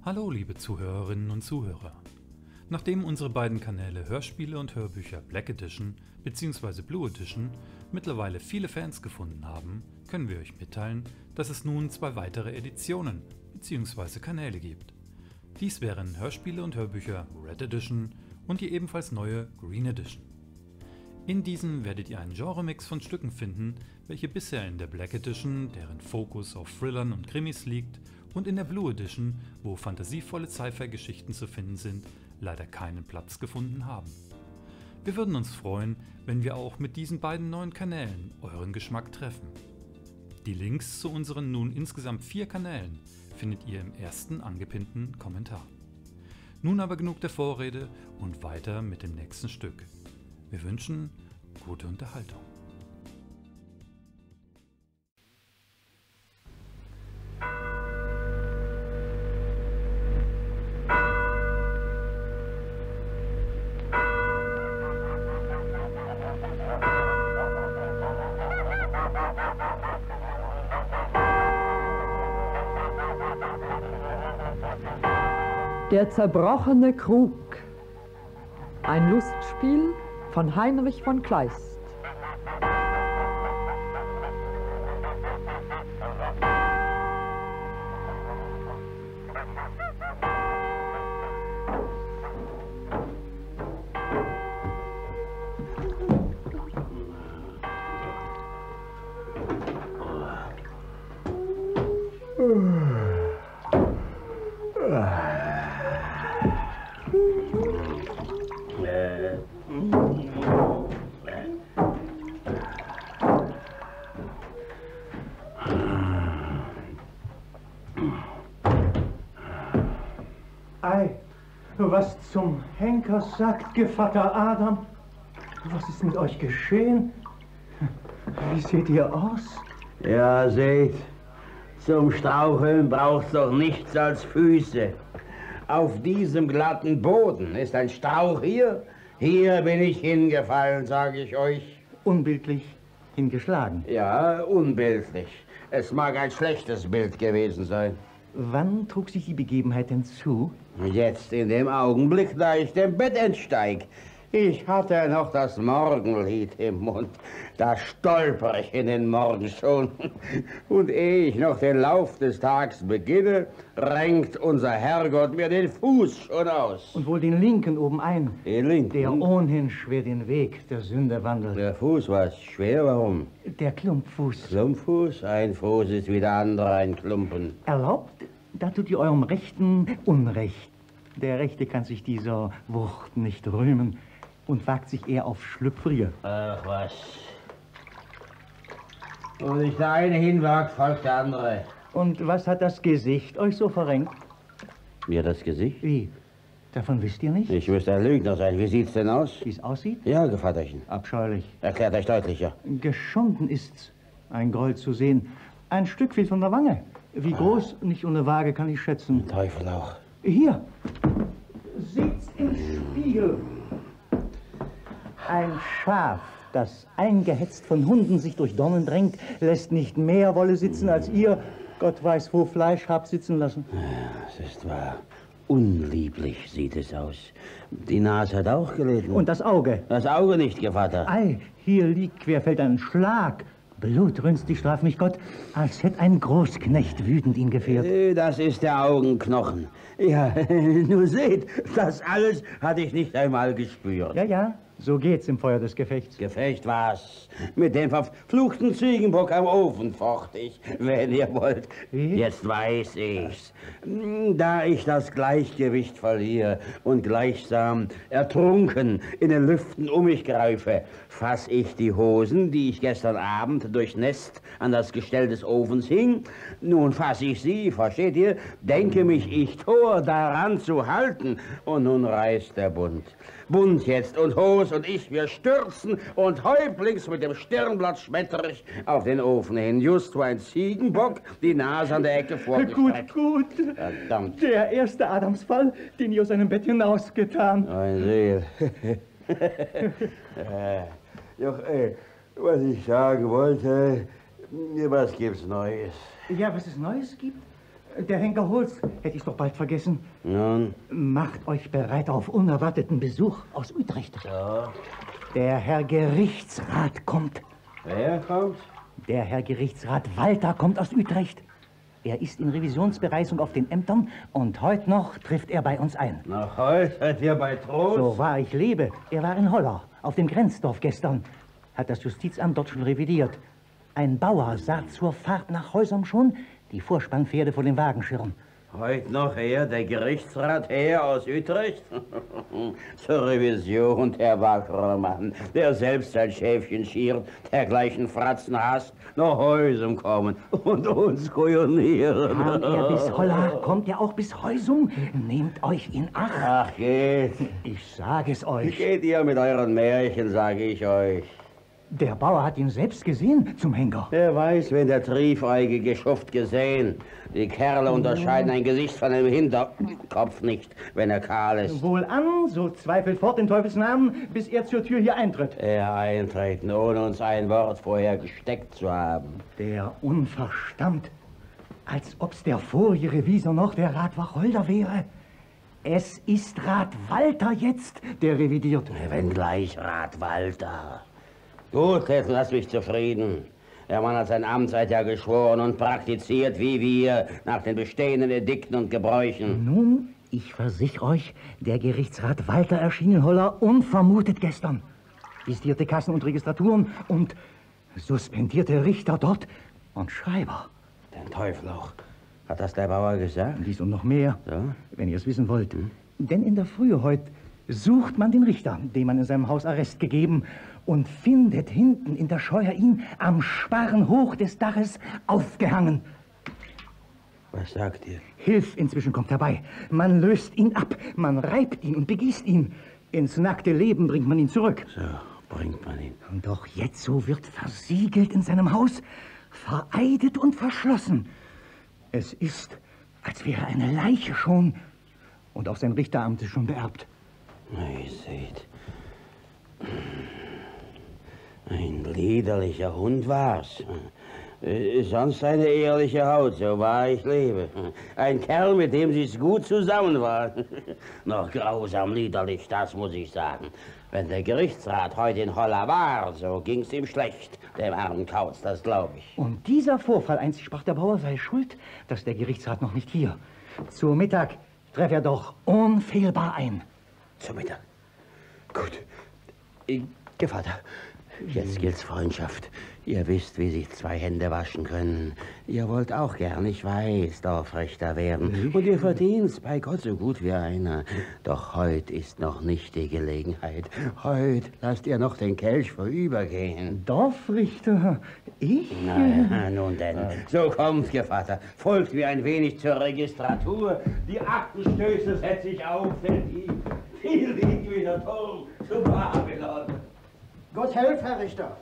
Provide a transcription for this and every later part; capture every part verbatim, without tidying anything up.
Hallo liebe Zuhörerinnen und Zuhörer. Nachdem unsere beiden Kanäle Hörspiele und Hörbücher Black Edition bzw. Blue Edition mittlerweile viele Fans gefunden haben, können wir euch mitteilen, dass es nun zwei weitere Editionen bzw. Kanäle gibt. Dies wären Hörspiele und Hörbücher Red Edition und die ebenfalls neue Green Edition. In diesen werdet ihr einen Genremix von Stücken finden, welche bisher in der Black Edition, deren Fokus auf Thrillern und Krimis liegt, und in der Blue Edition, wo fantasievolle Sci-Fi-Geschichten zu finden sind, leider keinen Platz gefunden haben. Wir würden uns freuen, wenn wir auch mit diesen beiden neuen Kanälen euren Geschmack treffen. Die Links zu unseren nun insgesamt vier Kanälen findet ihr im ersten angepinnten Kommentar. Nun aber genug der Vorrede und weiter mit dem nächsten Stück. Wir wünschen gute Unterhaltung. Der zerbrochene Krug. Ein Lustspiel von Heinrich von Kleist. Ei, was zum Henker sagt Gevatter Adam? Was ist mit euch geschehen? Wie seht ihr aus? Ja, seht, zum Straucheln braucht's doch nichts als Füße. Auf diesem glatten Boden ist ein Strauch hier. Hier bin ich hingefallen, sage ich euch. Unbildlich hingeschlagen. Ja, unbildlich. Es mag ein schlechtes Bild gewesen sein. Wann trug sich die Begebenheit denn zu? Jetzt in dem Augenblick, da ich dem Bett entsteig. Ich hatte noch das Morgenlied im Mund. Da stolper ich in den Morgen schon. Und ehe ich noch den Lauf des Tags beginne, renkt unser Herrgott mir den Fuß schon aus. Und wohl den linken obenein. Den linken? Der ohnehin schwer den Weg der Sünde wandelt. Der Fuß war schwer, warum? Der Klumpfuß. Klumpfuß? Ein Fuß ist wie der andere ein Klumpen. Erlaubt, da tut ihr eurem Rechten Unrecht. Der Rechte kann sich dieser Wucht nicht rühmen und wagt sich eher auf Schlüpfrige. Ach was. Wo sich der eine hinwagt, folgt der andere. Und was hat das Gesicht euch so verrenkt? Mir das Gesicht? Wie? Davon wisst ihr nicht? Ich müsste ein Lügner sein. Wie sieht's denn aus? Wie es aussieht? Ja, Gevatterchen. Abscheulich. Erklärt euch deutlicher. Geschunden ist's, ein Groll zu sehen. Ein Stück fehlt von der Wange. Wie groß, nicht ohne Waage, kann ich schätzen. Teufel auch. Hier. Seht's im Spiegel. Ein Schaf, das eingehetzt von Hunden sich durch Dornen drängt, lässt nicht mehr Wolle sitzen, als ihr, Gott weiß wo, Fleisch habt sitzen lassen. Ja, es ist wahr. Unlieblich sieht es aus. Die Nase hat auch gelitten. Und das Auge? Das Auge nicht, Gevatter. Ei, hier liegt querfällt ein Schlag. Blutrünstig straf mich Gott, als hätt ein Großknecht wütend ihn gefährt. Das ist der Augenknochen. Ja, nur seht, das alles hatte ich nicht einmal gespürt. Ja, ja, so geht's im Feuer des Gefechts. Gefecht was? Mit dem verfluchten Ziegenbock am Ofen focht ich, wenn ihr wollt. Wie? Jetzt weiß ich's. Da ich das Gleichgewicht verliere und gleichsam ertrunken in den Lüften um mich greife, fass ich die Hosen, die ich gestern Abend durchnässt an das Gestell des Ofens hing. Nun fass ich sie, versteht ihr, denke mich ich Tor daran zu halten, und nun reißt der Bund. Bund jetzt und Hos und ich, wir stürzen und häuptlings mit dem Stirnblatt schmetterig auf den Ofen hin, just wo ein Ziegenbock die Nase an der Ecke vorgestreckt. Gut, gut. Verdammt. Der erste Adamsfall, den ihr aus seinem Bett hinausgetan. Ein Seel. äh, doch, äh, was ich sagen wollte, was gibt's Neues? Ja, was es Neues gibt? Der Henker Holz, hätte ich doch bald vergessen. Nun? Macht euch bereit auf unerwarteten Besuch aus Utrecht. Ja. Der Herr Gerichtsrat kommt. Wer kommt? Der Herr Gerichtsrat Walter kommt aus Utrecht. Er ist in Revisionsbereisung auf den Ämtern und heute noch trifft er bei uns ein. Noch heute seid ihr bei Trost? So wahr ich lebe. Er war in Holler, auf dem Grenzdorf gestern. Hat das Justizamt dort schon revidiert. Ein Bauer sah zur Fahrt nach Häusern schon die Vorspannpferde vor dem Wagenschirm. Heute noch her, der Gerichtsrat her aus Utrecht? Zur Revision, der wackere Mann, der selbst sein Schäfchen schiert, dergleichen Fratzen hasst, nach Häusum kommen und uns kujonieren. Kam er bis Holler, kommt er auch bis Häusum? Nehmt euch in Acht. Ach, geht. Ich sage es euch. Geht ihr mit euren Märchen, sage ich euch. Der Bauer hat ihn selbst gesehen zum Henker. Wer weiß, wen der triefäugige Schuft gesehen. Die Kerle unterscheiden ein Gesicht von einem Hinterkopf nicht, wenn er kahl ist. Wohlan, so zweifelt fort in Teufels Namen, bis er zur Tür hier eintritt. Er eintreten, ohne uns ein Wort vorher gesteckt zu haben. Der Unverstand. Als ob's der vorige Revisor noch der Rat Wacholder wäre. Es ist Rat Walter jetzt, der revidiert. Wenn gleich Rat Walter. Gut, jetzt lass mich zufrieden. Der Mann hat sein Amtseid ja geschworen und praktiziert, wie wir, nach den bestehenden Edikten und Gebräuchen. Nun, ich versichere euch, der Gerichtsrat Walter erschien in Holler unvermutet gestern. Visierte Kassen und Registraturen und suspendierte Richter dort und Schreiber. Den Teufel auch. Hat das der Bauer gesagt? Dies und noch mehr, Ja? wenn ihr es wissen wollt. Hm? Denn in der Frühe heute sucht man den Richter, dem man in seinem Haus Arrest gegeben, und findet hinten in der Scheuer ihn am Sparren hoch des Daches aufgehangen. Was sagt ihr? Hilf inzwischen kommt herbei. Man löst ihn ab, man reibt ihn und begießt ihn. Ins nackte Leben bringt man ihn zurück. So bringt man ihn. Und doch jetzo wird versiegelt in seinem Haus, vereidet und verschlossen. Es ist, als wäre eine Leiche schon und auch sein Richteramt ist schon beerbt. Ihr seht, ein liederlicher Hund war's. Äh, sonst eine ehrliche Haut, so wahr ich lebe. Ein Kerl, mit dem sie's gut zusammen war. Noch grausam liederlich, das muss ich sagen. Wenn der Gerichtsrat heute in Holler war, so ging's ihm schlecht, dem armen Kauz, das glaube ich. Und dieser Vorfall, einzig sprach der Bauer, sei schuld, dass der Gerichtsrat noch nicht hier. Zu Mittag treffe er doch unfehlbar ein. Zu Mittag. Gut. Gevatter, jetzt gilt's Freundschaft. Ihr wisst, wie sich zwei Hände waschen können. Ihr wollt auch gern, ich weiß, Dorfrichter werden. Und ihr verdient's bei Gott so gut wie einer. Doch heute ist noch nicht die Gelegenheit. Heute lasst ihr noch den Kelch vorübergehen. Dorfrichter? Ich? Na, nun denn. So kommt, Gevatter. Folgt mir ein wenig zur Registratur. Die Aktenstöße setze ich auf, denn die viel liegt wie der Turm zu Babylon. Gott helf, Herr Richter.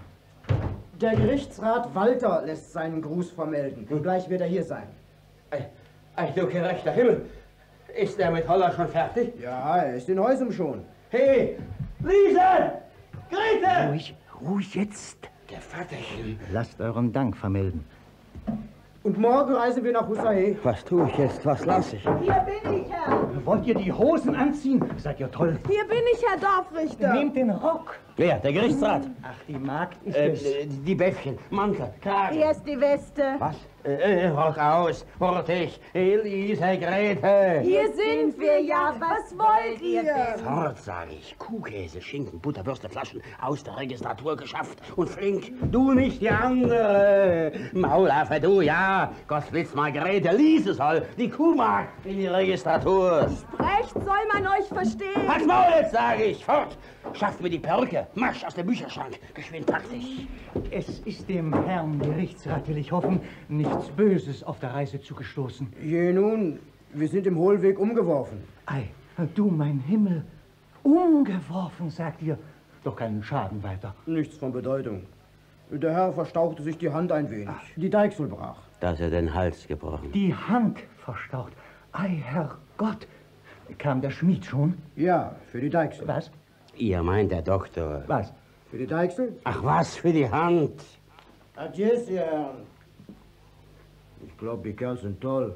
Der Gerichtsrat Walter lässt seinen Gruß vermelden. Gleich wird er hier sein. Ei, ei, du gerechter Himmel. Ist er mit Holler schon fertig? Ja, er ist in Häusum schon. Hey, Liese! Grete! Ruhig, ruhig jetzt. Gevatterchen. Lasst euren Dank vermelden. Und morgen reisen wir nach Hussaye. Was tue ich jetzt? Was lasse ich? Hier bin ich, Herr. Wollt ihr die Hosen anziehen? Seid ihr toll? Hier bin ich, Herr Dorfrichter. Nehmt den Rock. Wer? Der Gerichtsrat? Ach, die Magd ist Äh, es. die Bäffchen, Mantel, Kragen. Hier ist die Weste. Was? Äh, Rock aus, hurtig. Elise, Grete. Hier sind wir ja. Was wollt ihr? Fort, sage ich. Kuhkäse, Schinken, Butter, Würste, Flaschen aus der Registratur geschafft. Und flink, du nicht die andere. Maulaffe, du, ja. Gottblitz, Margarete, Liese soll die Kuhmagd in die Registratur. Recht soll man euch verstehen. Halt's Maul jetzt, sage ich. Fort. Schafft mir die Perücke. Marsch aus dem Bücherschrank. Geschwind taktisch. Es ist dem Herrn Gerichtsrat, will ich hoffen, nichts Böses auf der Reise zugestoßen. Je nun, wir sind im Hohlweg umgeworfen. Ei, du mein Himmel, umgeworfen, sagt ihr. Doch keinen Schaden weiter. Nichts von Bedeutung. Der Herr verstauchte sich die Hand ein wenig. Die Deichsel brach. Dass er den Hals gebrochen. Die Hand verstaucht. Ei, Herrgott. Kam der Schmied schon? Ja, für die Deichsel. Was? Ihr meint der Doktor. Was? Für die Deichsel? Ach was, für die Hand. Adieu, Sie Herren. Ich glaube, die Kerls sind toll.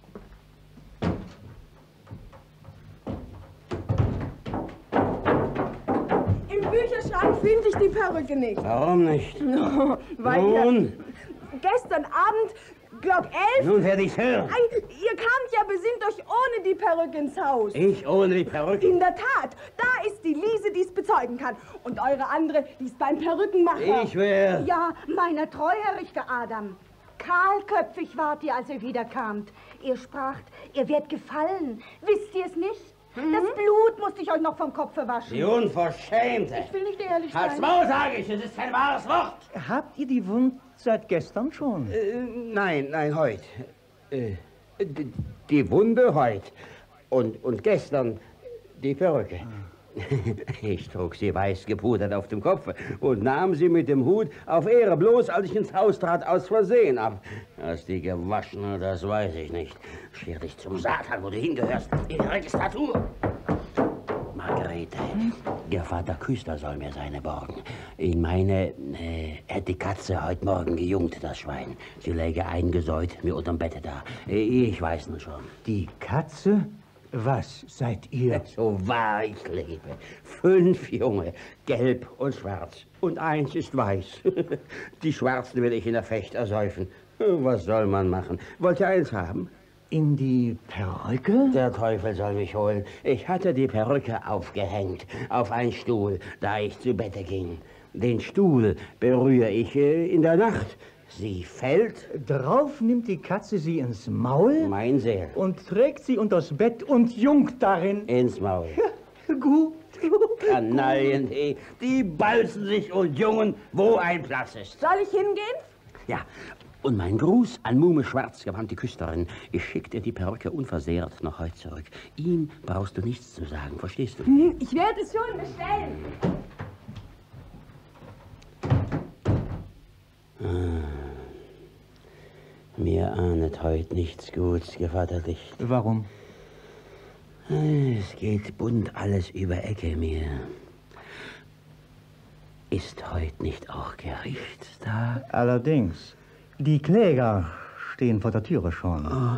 Im Bücherschrank finde ich die Perücke nicht. Warum nicht? Weil Nun? ihr gestern Abend, glaub elf... Nun werde ich's hören. Ei, ihr kamt ja besinnt euch ohne die Perücke ins Haus. Ich ohne die Perücke? In der Tat, da ist die Liese, die es bezeugen kann. Und eure andere, die ist beim Perückenmacher. Ich will... Ja, meiner treu, Herr Richter Adam. Kahlköpfig wart ihr, als ihr wiederkamt. Ihr spracht, ihr werdet gefallen. Wisst ihr es nicht? Mhm. Das Blut musste ich euch noch vom Kopfe waschen. Die Unverschämte. Ich will nicht ehrlich Halt's sein. Maul, sage ich, es ist kein wahres Wort. Habt ihr die Wund seit gestern schon? Äh, nein, nein, heute. Äh, die, die Wunde heute. Und, und gestern die Perücke. Ah. Ich trug sie weiß gepudert auf dem Kopf und nahm sie mit dem Hut auf Ehre, bloß als ich ins Haus trat, aus Versehen ab. Dass die gewaschen hat, das weiß ich nicht. Scher dich zum Satan, wo du hingehörst, in die Registratur. Margarete, der Vater Küster soll mir seine borgen. Ich meine, äh, hätte die Katze heute Morgen gejungt, das Schwein. Sie läge eingesäut mir unterm Bette da. Ich weiß nun schon. Die Katze? Was seid ihr? So wahr ich lebe. Fünf Junge, gelb und schwarz. Und eins ist weiß. Die Schwarzen will ich in der Fecht ersäufen. Was soll man machen? Wollt ihr eins haben? In die Perücke? Der Teufel soll mich holen. Ich hatte die Perücke aufgehängt auf einen Stuhl, da ich zu Bette ging. Den Stuhl berühre ich äh, in der Nacht. Sie fällt. Drauf nimmt die Katze sie ins Maul. Mein Seel. Und trägt sie unters Bett und jungt darin. Ins Maul. Ja, gut. Kanaillen, die, die balzen sich und jungen, wo ein Platz ist. Soll ich hingehen? Ja, und mein Gruß an Muhme schwarzgewandte Küsterin. Ich schick dir die Perücke unversehrt noch heute zurück. Ihm brauchst du nichts zu sagen, verstehst du? Hm, ich werde es schon bestellen. Ah. Mir ahnet heute nichts Gutes, Gevatterlicht. Warum? Es geht bunt alles über Ecke mir. Ist heute nicht auch Gerichtstag? Allerdings. Die Kläger stehen vor der Türe schon. Oh.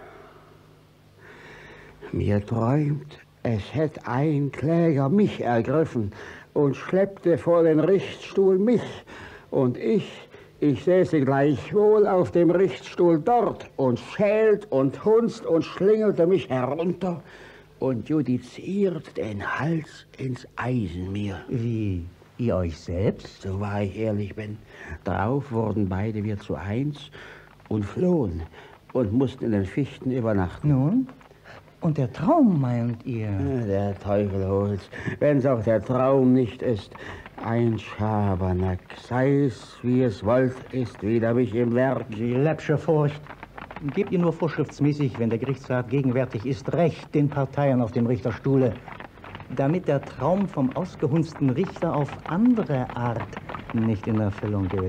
Mir träumt, es hätte ein Kläger mich ergriffen und schleppte vor den Richtstuhl mich. Und ich, ich säße gleichwohl auf dem Richtstuhl dort und schält und hunzt und schlingelte mich herunter und judiziert den Hals ins Eisen mir. Wie, ihr euch selbst? So wahr ich ehrlich bin. Drauf wurden beide wir zu eins und flohen und mussten in den Fichten übernachten. Nun? Und der Traum, meint ihr? Ja, der Teufel holt's. Wenn's auch der Traum nicht ist. Ein Schabernack, sei's wie es wollt, ist wieder mich im Werk. Die läppsche Furcht. Gebt ihr nur vorschriftsmäßig, wenn der Gerichtsrat gegenwärtig ist, Recht den Parteien auf dem Richterstuhle, damit der Traum vom ausgehunzten Richter auf andere Art nicht in Erfüllung geht.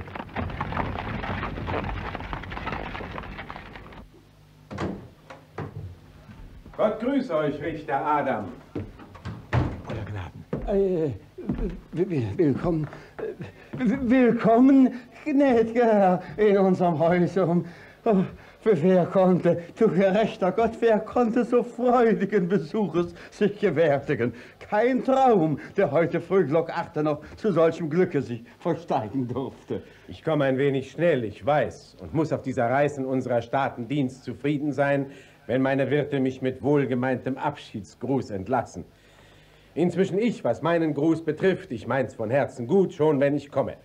Gott grüße euch, Richter Adam. Euer Gnaden. Äh, willkommen, willkommen, gnädiger Herr, in unserem Häuschen. Oh, wer konnte, du gerechter Gott, wer konnte so freudigen Besuches sich gewärtigen? Kein Traum, der heute früh Glock achte noch zu solchem Glücke sich versteigen durfte. Ich komme ein wenig schnell, ich weiß, und muss auf dieser Reise in unserer Staatendienst zufrieden sein, wenn meine Wirte mich mit wohlgemeintem Abschiedsgruß entlassen. Inzwischen ich, was meinen Gruß betrifft, ich mein's von Herzen gut, schon wenn ich komme.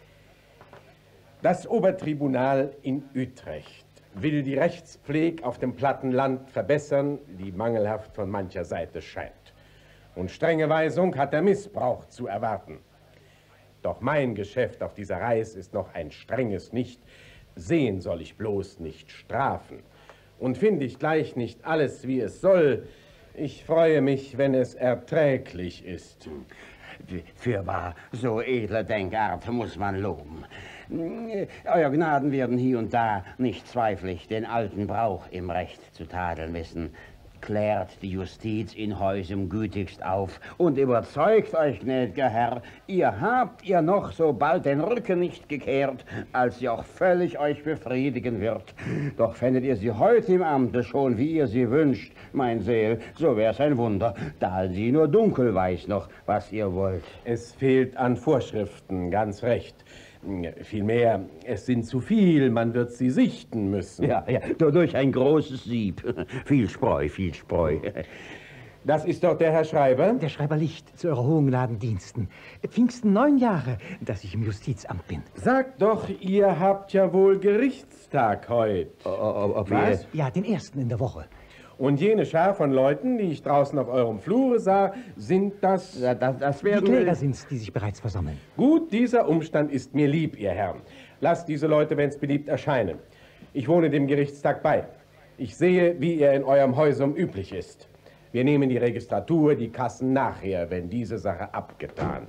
Das Obertribunal in Utrecht will die Rechtspflege auf dem platten Land verbessern, die mangelhaft von mancher Seite scheint. Und strenge Weisung hat der Missbrauch zu erwarten. Doch mein Geschäft auf dieser Reise ist noch ein strenges nicht. Sehen soll ich bloß, nicht strafen. Und finde ich gleich nicht alles, wie es soll, ich freue mich, wenn es erträglich ist. Fürwahr, so edle Denkart muss man loben. Euer Gnaden werden hier und da nicht zweiflich den alten Brauch im Recht zu tadeln wissen. Klärt die Justiz in Häusem gütigst auf und überzeugt euch, gnädiger Herr, ihr habt ihr noch so bald den Rücken nicht gekehrt, als sie auch völlig euch befriedigen wird. Doch fändet ihr sie heute im Amte schon, wie ihr sie wünscht, mein Seel, so wär's ein Wunder, da sie nur dunkel weiß noch, was ihr wollt. Es fehlt an Vorschriften, ganz recht. Vielmehr, es sind zu viel, man wird sie sichten müssen. Ja, ja, durch ein großes Sieb. Viel Spreu, viel Spreu. Das ist doch der Herr Schreiber? Der Schreiber Licht, zu Eurer Hohen Gnadendiensten. Pfingsten neun Jahre, dass ich im Justizamt bin. Sagt doch, ihr habt ja wohl Gerichtstag heute. Ob Was? Ja, den ersten in der Woche. Und jene Schar von Leuten, die ich draußen auf eurem Flure sah, sind das... Ja, das, das Die werden... Kläger sind's, die sich bereits versammeln. Gut, dieser Umstand ist mir lieb, ihr Herren. Lasst diese Leute, wenn's beliebt, erscheinen. Ich wohne dem Gerichtstag bei. Ich sehe, wie er in eurem Häusum üblich ist. Wir nehmen die Registratur, die Kassen nachher, wenn diese Sache abgetan.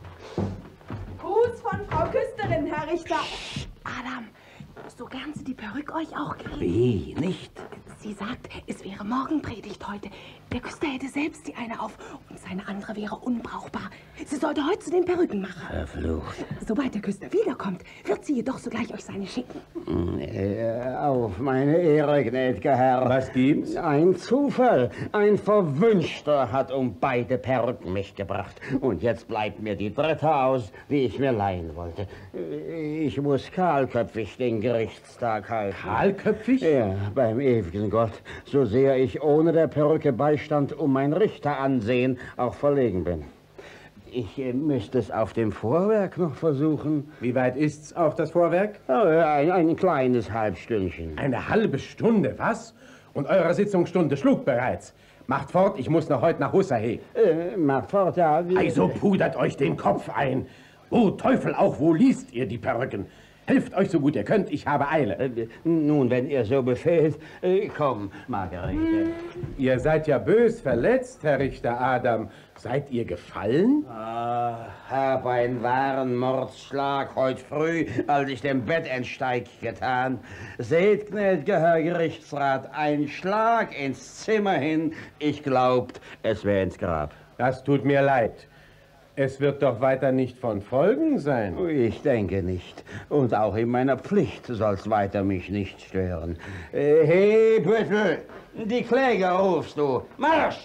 Gruß von Frau Küsterin, Herr Richter. Adam, so gern sie die Perücke euch auch kriegen. Wie, nicht? Sie sagt, es wäre Morgenpredigt heute. Der Küster hätte selbst die eine auf und seine andere wäre unbrauchbar. Sie sollte heute zu den Perücken machen. Verflucht. Sobald der Küster wiederkommt, wird sie jedoch sogleich euch seine schicken. Äh, auf meine Ehre, gnädiger Herr. Was gibt's? Ein Zufall. Ein Verwünschter hat um beide Perücken mich gebracht. Und jetzt bleibt mir die dritte aus, die ich mir leihen wollte. Ich muss kahlköpfig den Gerichtstag halten. Kahlköpfig? Ja, beim ewigen Gott. So sehr ich ohne der Perücke Beistand um mein Richteransehen auch verlegen bin. Ich äh, müsste es auf dem Vorwerk noch versuchen. Wie weit ist's auf das Vorwerk? Oh, ein, ein kleines Halbstündchen. Eine halbe Stunde, was? Und eure Sitzungsstunde schlug bereits. Macht fort, ich muss noch heute nach Husserhe. Äh, macht fort, ja. Wie... Also pudert euch den Kopf ein. Oh Teufel, auch wo liest ihr die Perücken? Helft euch so gut ihr könnt, ich habe Eile. Äh, nun, wenn ihr so befehlt, äh, komm, Margarete. Ihr seid ja bös verletzt, Herr Richter Adam. Seid ihr gefallen? Ah, hab einen wahren Mordsschlag heut früh, als ich dem Bett entsteig getan. Seht, gnädiger Herr Gerichtsrat, ein Schlag ins Zimmer hin. Ich glaubt, es wär ins Grab. Das tut mir leid. Es wird doch weiter nicht von Folgen sein. Ich denke nicht. Und auch in meiner Pflicht soll's weiter mich nicht stören. Äh, hey, Büttel, die Kläger rufst du. Marsch!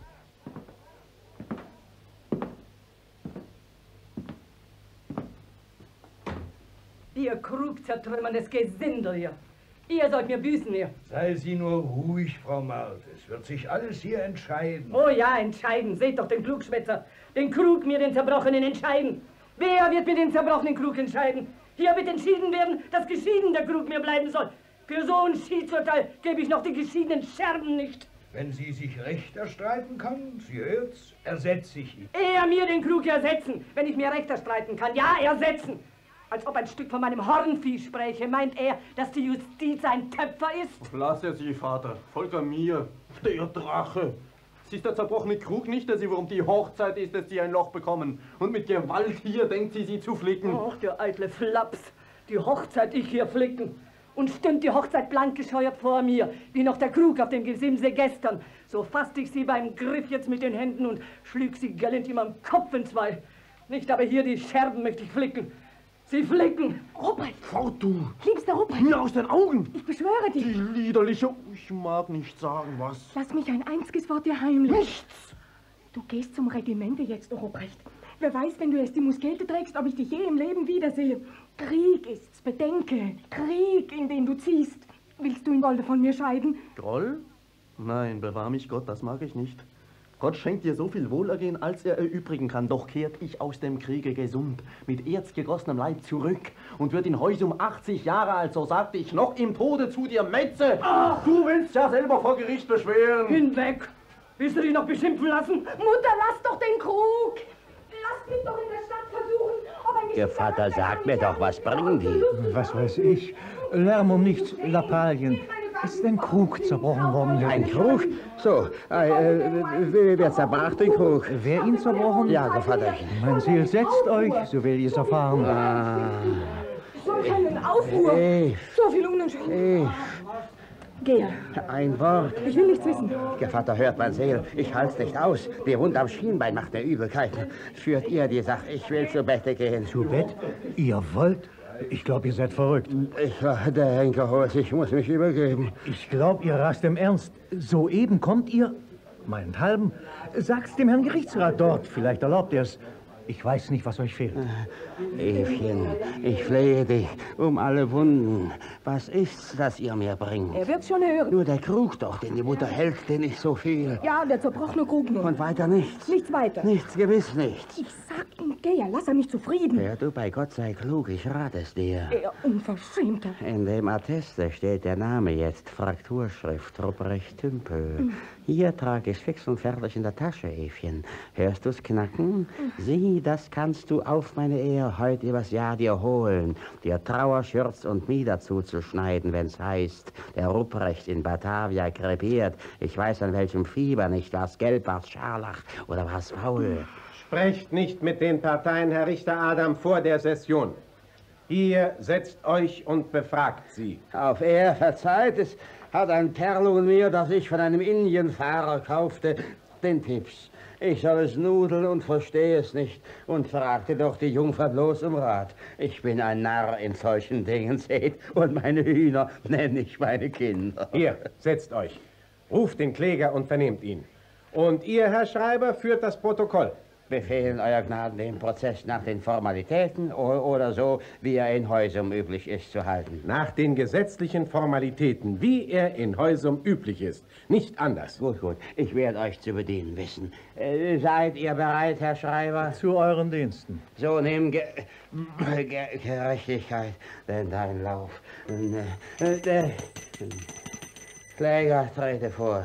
Ihr krugzertrümmerndes Gesindel hier. Ihr sollt mir büßen hier. Sei Sie nur ruhig, Frau Maud. Es wird sich alles hier entscheiden. Oh ja, entscheiden. Seht doch den Klugschwätzer. Den Krug mir den Zerbrochenen entscheiden. Wer wird mir den zerbrochenen Krug entscheiden? Hier wird entschieden werden, dass geschieden der Krug mir bleiben soll. Für so ein Schiedsurteil gebe ich noch die geschiedenen Scherben nicht. Wenn sie sich recht erstreiten kann, sie hört's, ersetze ich ihn. Er mir den Krug ersetzen, wenn ich mir recht erstreiten kann. Ja, ersetzen. Als ob ein Stück von meinem Hornvieh spräche. Meint er, dass die Justiz ein Töpfer ist? Lass er sie, Vater. Folger mir. Der Drache. Es ist der zerbrochene Krug nicht, dass sie, worum die Hochzeit ist, dass sie ein Loch bekommen. Und mit Gewalt hier denkt sie, sie zu flicken. Ach, der eitle Flaps. Die Hochzeit ich hier flicken. Und stünd die Hochzeit blank gescheuert vor mir, wie noch der Krug auf dem Gesimse gestern. So fasste ich sie beim Griff jetzt mit den Händen und schlug sie gellend ihm am Kopf entzwei. Nicht aber hier die Scherben möchte ich flicken. Sie flicken! Ruprecht! Fort, du! Liebster Ruprecht! Mir aus den Augen! Ich beschwöre dich! Die liederliche... Ich mag nicht sagen, was. Lass mich ein einziges Wort dir heimlich. Nichts! Du gehst zum Regimente jetzt, Ruprecht. Wer weiß, wenn du erst die Muskete trägst, ob ich dich je im Leben wiedersehe. Krieg ist's, bedenke. Krieg, in den du ziehst. Willst du in Golde von mir scheiden? Groll? Nein, bewahr mich Gott, das mag ich nicht. Gott schenkt dir so viel Wohlergehen, als er erübrigen kann. Doch kehrt ich aus dem Kriege gesund, mit erzgegossenem Leib zurück und wird in Häusum achtzig Jahre alt, so sagte ich noch im Tode zu dir, Metze. Ach. Du willst ja selber vor Gericht beschweren. Hinweg! Willst du dich noch beschimpfen lassen? Mutter, lass doch den Krug! Lass mich doch in der Stadt versuchen, ob ein Ihr Vater sagt mir doch, was bringen die? Was weiß ich? Lärm um nichts, Lappalien. Es ist ein Krug zerbrochen worden. Ein Krug? So, äh, äh, wer zerbrach den Krug? Wer ihn zerbrochen? Ja, Vaterchen. Mein Seel, setzt euch, so will ihr es erfahren. Ah. So einen Aufruhr! Eve. So viel Unentschuldigung! Georg. Ein Wort. Ich will nichts wissen. Gevatter, hört mein Seel, ich halt's nicht aus. Die Wunde am Schienbein macht mir Übelkeiten. Führt ihr die Sache, ich will zu Bette gehen. Zu Bett? Ihr wollt? Ich glaube, ihr seid verrückt. Ich, der Henker holt, ich muss mich übergeben. Ich glaube, ihr rast im Ernst. Soeben kommt ihr, meinethalben, sagt's dem Herrn Gerichtsrat dort. Vielleicht erlaubt er es. Ich weiß nicht, was euch fehlt. Evchen, ich flehe dich um alle Wunden. Was ist's, das ihr mir bringt? Er wird's schon hören. Nur der Krug doch, den die Mutter hält, den ich so viel. Ja, der zerbrochene Krug nur. Und weiter nichts? Nichts weiter. Nichts, gewiss nichts. Ich sag ihm, Georg, lass er mich zufrieden. Ja, du bei Gott sei klug, ich rate es dir. Er Unverschämter. In dem Atteste steht der Name jetzt, Frakturschrift, Ruprecht Tümpel. Mhm. Hier trage ich fix und fertig in der Tasche, Evchen. Hörst du's knacken? Mhm. Sieh, das kannst du auf meine Ehre heute übers Jahr dir holen, dir Trauerschürz und Mieder zuzuschneiden, wenn's heißt, der Ruprecht in Batavia krepiert. Ich weiß an welchem Fieber, nicht war's gelb, war's Scharlach oder war's faul. Sprecht nicht mit den Parteien, Herr Richter Adam, vor der Session. Ihr setzt euch und befragt sie. Auf Ehr verzeiht, es hat ein Perlung mir, das ich von einem Indienfahrer kaufte, den Pips. Ich soll es nudeln und verstehe es nicht und fragte doch die Jungfer bloß um Rat. Ich bin ein Narr in solchen Dingen, seht, und meine Hühner nenne ich meine Kinder. Hier, setzt euch. Ruft den Kläger und vernehmt ihn. Und ihr, Herr Schreiber, führt das Protokoll. Befehlen Euer Gnaden den Prozess nach den Formalitäten oder so, wie er in Heusum üblich ist, zu halten? Nach den gesetzlichen Formalitäten, wie er in Heusum üblich ist. Nicht anders. Gut, gut. Ich werde euch zu bedienen wissen. Äh, seid ihr bereit, Herr Schreiber? Zu euren Diensten. So, nimm Ge Ge Gerechtigkeit, denn dein Lauf. Äh, äh, Kläger, trete vor.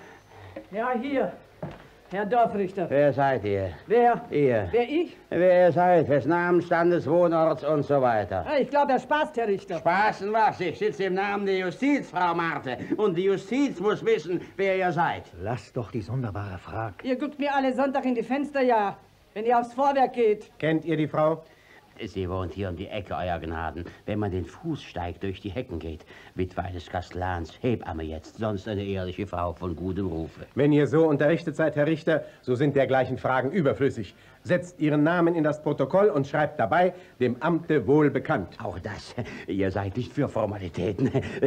Ja, hier. Herr Dorfrichter. Wer seid ihr? Wer? Ihr. Wer ich? Wer ihr seid, wes Namen, Standes, Wohnorts und so weiter. Ich glaube, er spaßt, Herr Richter. Spaßen was? Ich sitze im Namen der Justiz, Frau Marte. Und die Justiz muss wissen, wer ihr seid. Lasst doch die sonderbare Frage. Ihr guckt mir alle Sonntag in die Fenster, ja, wenn ihr aufs Vorwerk geht. Kennt ihr die Frau? Sie wohnt hier um die Ecke, Euer Gnaden. Wenn man den Fußsteig durch die Hecken geht. Witwe eines Kastellans, Hebamme jetzt, sonst eine ehrliche Frau von gutem Rufe. Wenn ihr so unterrichtet seid, Herr Richter, so sind dergleichen Fragen überflüssig. Setzt Ihren Namen in das Protokoll und schreibt dabei, dem Amte wohl bekannt. Auch das, ihr seid nicht für Formalitäten.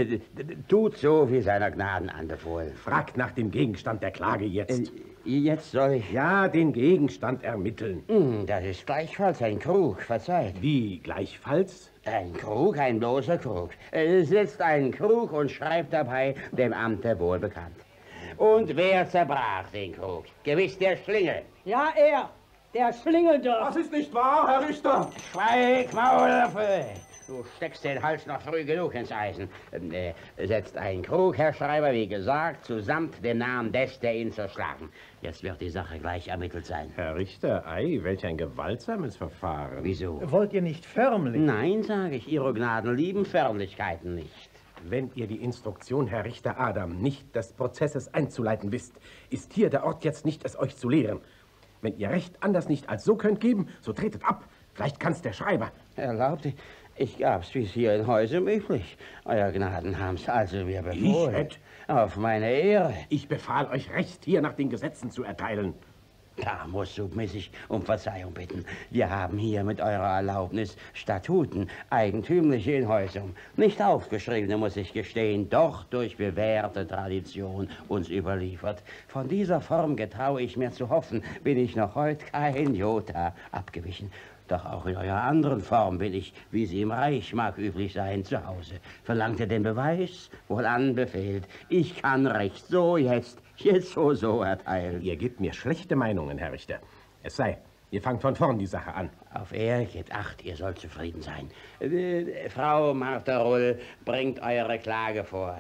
Tut so, wie seiner Gnaden anbefohlen. Fragt nach dem Gegenstand der Klage jetzt. Äh, jetzt soll ich... Ja, den Gegenstand ermitteln. Hm, das ist gleichfalls ein Krug, verzeiht. Wie, gleichfalls? Ein Krug, ein bloßer Krug. Äh, setzt einen Krug und schreibt dabei, dem Amte wohl bekannt. Und wer zerbrach den Krug? Gewiss der Schlingel. Ja, er. Der Schlingel doch. Das ist nicht wahr, Herr Richter. Schweig, Maulöffel. Du steckst den Hals noch früh genug ins Eisen. Äh, setzt einen Krug, Herr Schreiber, wie gesagt, zusammt dem Namen des, der ihn zerschlagen. Jetzt wird die Sache gleich ermittelt sein. Herr Richter, ei, welch ein gewaltsames Verfahren. Wieso? Wollt ihr nicht förmlich? Nein, sage ich, Ihre Gnaden lieben Förmlichkeiten nicht. Wenn ihr die Instruktion, Herr Richter Adam, nicht des Prozesses einzuleiten wisst, ist hier der Ort jetzt nicht, es euch zu lehren. Wenn ihr Recht anders nicht als so könnt geben, so tretet ab. Vielleicht kann's der Schreiber. Erlaubt, ich gab's, wie es hier in Häusern üblich. Euer Gnaden haben's also mir befohlen. Ich hätt... Auf meine Ehre. Ich befahl euch Recht, hier nach den Gesetzen zu erteilen. Da muss submäßig um Verzeihung bitten. Wir haben hier mit eurer Erlaubnis Statuten, eigentümliche in Häusern. Nicht aufgeschriebene, muss ich gestehen, doch durch bewährte Tradition uns überliefert. Von dieser Form getraue ich mir zu hoffen, bin ich noch heute kein Jota abgewichen. Doch auch in eurer anderen Form bin ich, wie sie im Reich mag üblich sein, zu Hause. Verlangt ihr den Beweis? Wohlan befehlt. Ich kann Recht so jetzt, jetzt so so erteilen. Ihr gebt mir schlechte Meinungen, Herr Richter. Es sei, ihr fangt von vorn die Sache an. Auf Ehre, gebt acht, ihr sollt zufrieden sein. Äh, Frau Martha Rull, bringt eure Klage vor.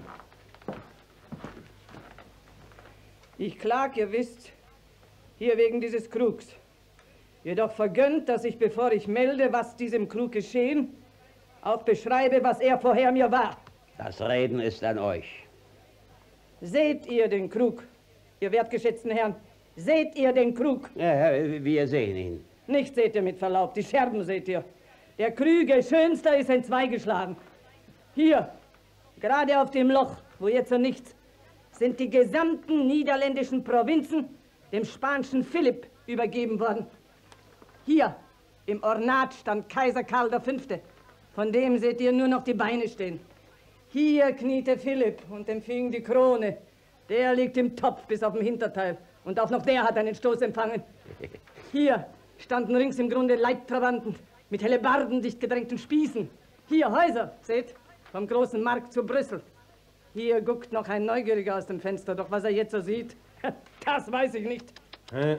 Ich klag, ihr wisst, hier wegen dieses Krugs. Jedoch vergönnt, dass ich, bevor ich melde, was diesem Krug geschehen, auch beschreibe, was er vorher mir war. Das Reden ist an euch. Seht ihr den Krug, ihr wertgeschätzten Herren? Seht ihr den Krug? Ja, wir sehen ihn. Nicht seht ihr mit Verlaub, die Scherben seht ihr. Der Krüge schönster ist entzweigeschlagen. Hier, gerade auf dem Loch, wo jetzt so nichts, sind die gesamten niederländischen Provinzen dem spanischen Philipp übergeben worden. Hier im Ornat stand Kaiser Karl der Fünfte. Von dem seht ihr nur noch die Beine stehen. Hier kniete Philipp und empfing die Krone. Der liegt im Topf bis auf den Hinterteil. Und auch noch der hat einen Stoß empfangen. Hier standen rings im Grunde Leibtrabanten mit hellebarden, dicht gedrängten Spießen. Hier Häuser, seht, vom großen Markt zu Brüssel. Hier guckt noch ein Neugieriger aus dem Fenster, doch was er jetzt so sieht, das weiß ich nicht. Äh,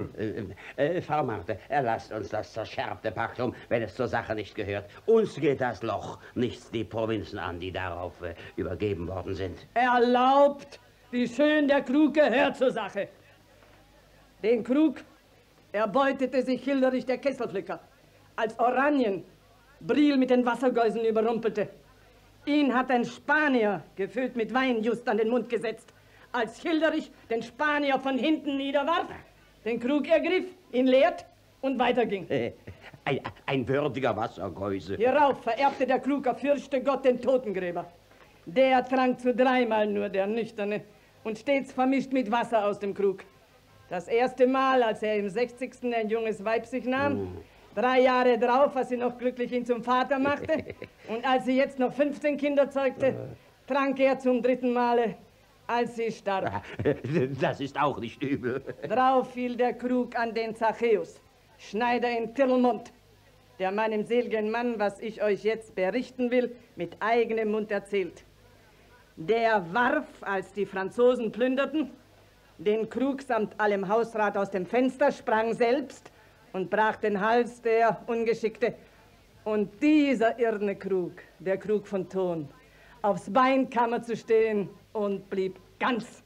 äh, Frau Marthe, erlasst uns das zerschärfte Pachtum, wenn es zur Sache nicht gehört. Uns geht das Loch nichts die Provinzen an, die darauf äh, übergeben worden sind. Erlaubt, wie schön der Krug gehört zur Sache. Den Krug erbeutete sich Hilderich der Kesselflicker, als Oranien Briel mit den Wassergeusen überrumpelte. Ihn hat ein Spanier, gefüllt mit Wein, just an den Mund gesetzt, als Hilderich den Spanier von hinten niederwarf, den Krug ergriff, ihn leert und weiterging. Ein, ein würdiger Wassergeuse. Hierauf vererbte der Kluger Fürste Gott den Totengräber. Der trank zu dreimal nur, der Nüchterne, und stets vermischt mit Wasser aus dem Krug. Das erste Mal, als er im sechzigsten ein junges Weib sich nahm, mm. drei Jahre drauf, als sie noch glücklich ihn zum Vater machte, und als sie jetzt noch fünfzehn Kinder zeugte, trank er zum dritten Male, als sie starb. Das ist auch nicht übel. Drauf fiel der Krug an den Zachäus, Schneider in Tirlmond, der meinem seligen Mann, was ich euch jetzt berichten will, mit eigenem Mund erzählt. Der warf, als die Franzosen plünderten, den Krug samt allem Hausrat aus dem Fenster, sprang selbst und brach den Hals der Ungeschickte. Und dieser irrne Krug, der Krug von Thon, aufs Bein kam er zu stehen und blieb ganz.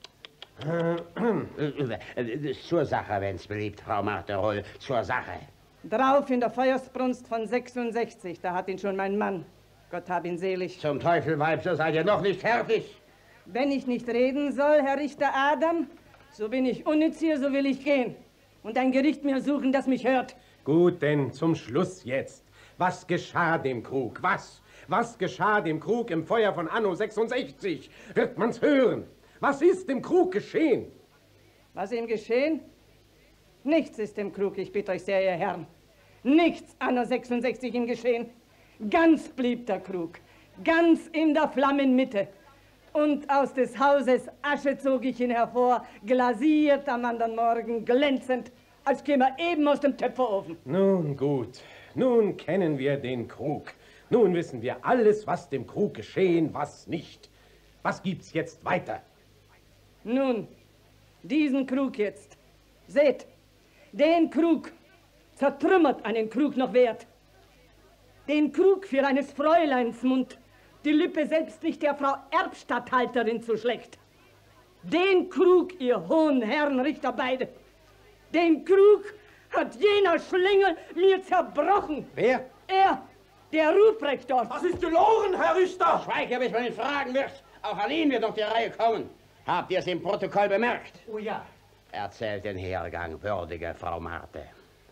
Zur Sache, wenn's beliebt, Frau Marterol, zur Sache. Drauf in der Feuersbrunst von sechsundsechzig, da hat ihn schon mein Mann, Gott hab ihn selig. Zum Teufel, Weib, so seid ihr noch nicht fertig. Wenn ich nicht reden soll, Herr Richter Adam, so bin ich unnütz hier, so will ich gehen. Und ein Gericht mir suchen, das mich hört. Gut, denn zum Schluss jetzt. Was geschah dem Krug? Was? Was geschah dem Krug im Feuer von Anno sechsundsechzig? Wird man's hören? Was ist dem Krug geschehen? Was ihm geschehen? Nichts ist dem Krug, ich bitte euch sehr, ihr Herren. Nichts Anno sechsundsechzig ihm geschehen. Ganz blieb der Krug, ganz in der Flammenmitte. Und aus des Hauses Asche zog ich ihn hervor, glasiert am anderen Morgen, glänzend, als käme er eben aus dem Töpferofen. Nun gut, nun kennen wir den Krug. Nun wissen wir alles, was dem Krug geschehen, was nicht. Was gibt's jetzt weiter? Nun, diesen Krug jetzt. Seht, den Krug zertrümmert einen Krug noch wert. Den Krug für eines Fräuleins Mund, die Lippe selbst nicht der Frau Erbstatthalterin zu schlecht. Den Krug, ihr hohen Herren Richter beide, den Krug hat jener Schlingel mir zerbrochen. Wer? Er, der Ruprecht dort. Was ist gelogen, Herr Richter? Schweige, bis man ihn fragen wird. Auch an ihn wird noch die Reihe kommen. Habt ihr es im Protokoll bemerkt? Oh ja. Erzählt den Hergang, würdige Frau Marthe.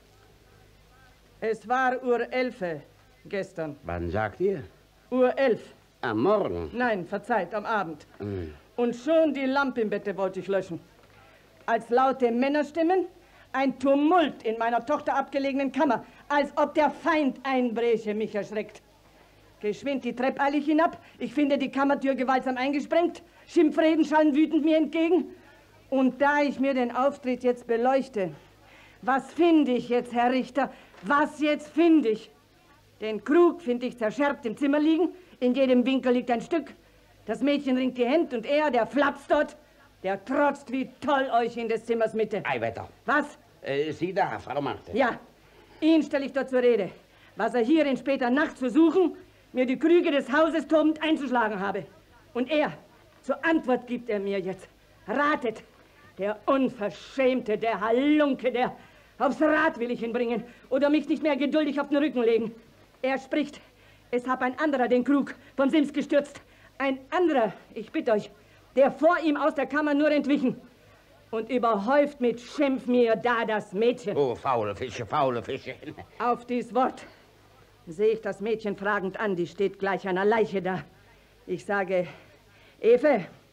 Es war Uhr elfe gestern. Wann sagt ihr? Uhr elf. Am Morgen? Nein, verzeiht, am Abend. Mm. Und schon die Lampe im Bette wollte ich löschen. Als laute Männerstimmen, ein Tumult in meiner Tochter abgelegenen Kammer, als ob der Feind einbreche, mich erschreckt. Geschwind die Treppe eilig hinab, ich finde die Kammertür gewaltsam eingesprengt, Schimpfreden schallen wütend mir entgegen. Und da ich mir den Auftritt jetzt beleuchte, was finde ich jetzt, Herr Richter, was jetzt finde ich? Den Krug finde ich zerscherbt im Zimmer liegen, in jedem Winkel liegt ein Stück. Das Mädchen ringt die Hände und er, der Flaps dort, der trotzt wie toll euch in des Zimmers Mitte. Eiwetter. Was? Äh, Sie da, Frau Marthe. Ja, ihn stelle ich dort zur Rede. Was er hier in später Nacht zu suchen, mir die Krüge des Hauses tobend einzuschlagen habe. Und er, zur Antwort gibt er mir jetzt. Ratet, der Unverschämte, der Halunke, der aufs Rad will ich ihn bringen oder mich nicht mehr geduldig auf den Rücken legen. Er spricht, es hab ein anderer den Krug vom Sims gestürzt. Ein anderer, ich bitte euch, der vor ihm aus der Kammer nur entwichen. Und überhäuft mit Schimpf mir da das Mädchen. Oh, faule Fische, faule Fische. Auf dies Wort sehe ich das Mädchen fragend an, die steht gleich einer Leiche da. Ich sage, Efe,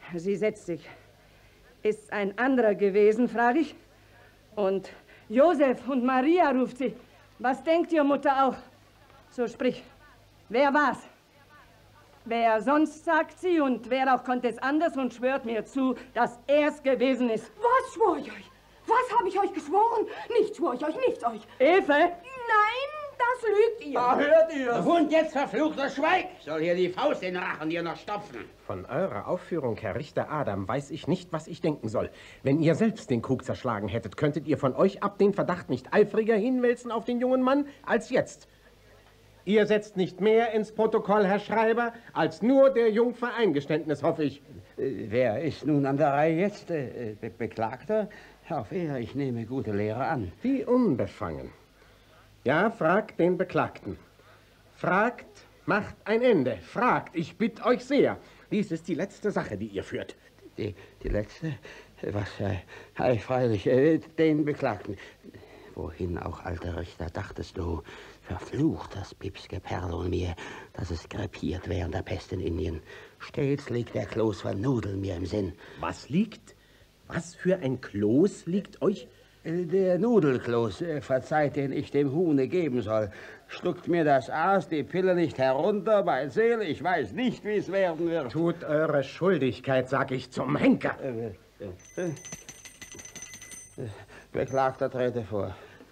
Sie setzt sich. Ist ein anderer gewesen, frage ich. Und Josef und Maria, ruft sie. Was denkt ihr, Mutter, auch? So sprich, wer war's? Wer sonst, sagt sie, und wer auch konnte es anders und schwört mir zu, dass er's gewesen ist. Was schwor ich euch? Was habe ich euch geschworen? Nichts schwor ich euch, nichts euch. Efe? Nein, das lügt ihr. Da hört ihr. Und jetzt verfluchter Schweig. Soll hier die Faust in den Rachen dir noch stopfen. Von eurer Aufführung, Herr Richter Adam, weiß ich nicht, was ich denken soll. Wenn ihr selbst den Krug zerschlagen hättet, könntet ihr von euch ab den Verdacht nicht eifriger hinwälzen auf den jungen Mann als jetzt. Ihr setzt nicht mehr ins Protokoll, Herr Schreiber, als nur der Jungfer Eingeständnis, hoffe ich. Äh, wer ist nun an der Reihe jetzt? Äh, Be Beklagter? Auf er, ich nehme gute Lehre an. Wie unbefangen. Ja, fragt den Beklagten. Fragt, macht ein Ende. Fragt, ich bitte euch sehr. Dies ist die letzte Sache, die ihr führt. Die, die letzte? Was, äh, freilich, äh, den Beklagten. Wohin auch, alter Richter, dachtest du? Verflucht das Pipske Perlo in mir, dass es krepiert während der Pest in Indien. Stets liegt der Kloß von Nudeln mir im Sinn. Was liegt? Was für ein Kloß liegt euch? Der Nudelkloß, verzeiht, den ich dem Huhne geben soll. Schluckt mir das Aas die Pille nicht herunter, bei Seele, ich weiß nicht, wie es werden wird. Tut eure Schuldigkeit, sag ich, zum Henker. Äh, äh, äh, Beklagter, trete vor.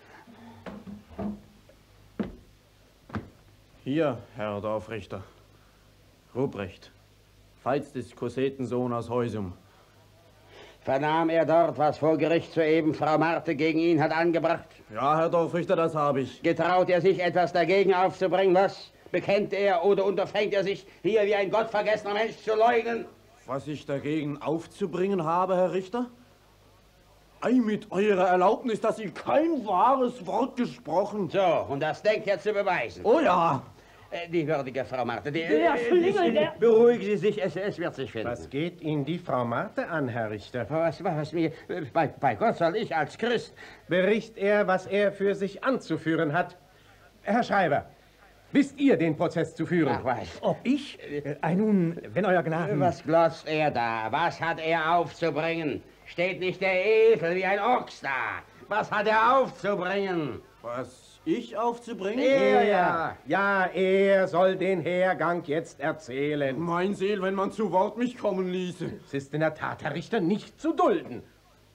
Hier, Herr Dorfrichter. Ruprecht, Veits des Kossetensohn aus Heusum. Vernahm er dort, was vor Gericht soeben Frau Marthe gegen ihn hat angebracht? Ja, Herr Dorfrichter, das habe ich. Getraut er sich, etwas dagegen aufzubringen, was? Bekennt er oder unterfängt er sich, hier wie ein gottvergessener Mensch zu leugnen? Was ich dagegen aufzubringen habe, Herr Richter? Ei, mit eurer Erlaubnis, dass Sie kein wahres Wort gesprochen. So, und das denkt er zu beweisen? Oh ja. Die würdige Frau Marthe, die... Der Schlingel, der... Beruhigen Sie sich, es, es wird sich finden. Was geht Ihnen die Frau Marthe an, Herr Richter? Was, was mir... Bei, bei Gott soll ich als Christ... Bericht er, was er für sich anzuführen hat. Herr Schreiber, wisst ihr, den Prozess zu führen? Ach, was? Ob ich? Äh, nun, wenn euer Gnaden... Was glotzt er da? Was hat er aufzubringen? Steht nicht der Esel wie ein Ochs da? Was hat er aufzubringen? Was ich aufzubringen? Er, ja. Ja, er soll den Hergang jetzt erzählen. Mein Seel, wenn man zu Wort mich kommen ließe. Es ist in der Tat, Herr Richter, nicht zu dulden.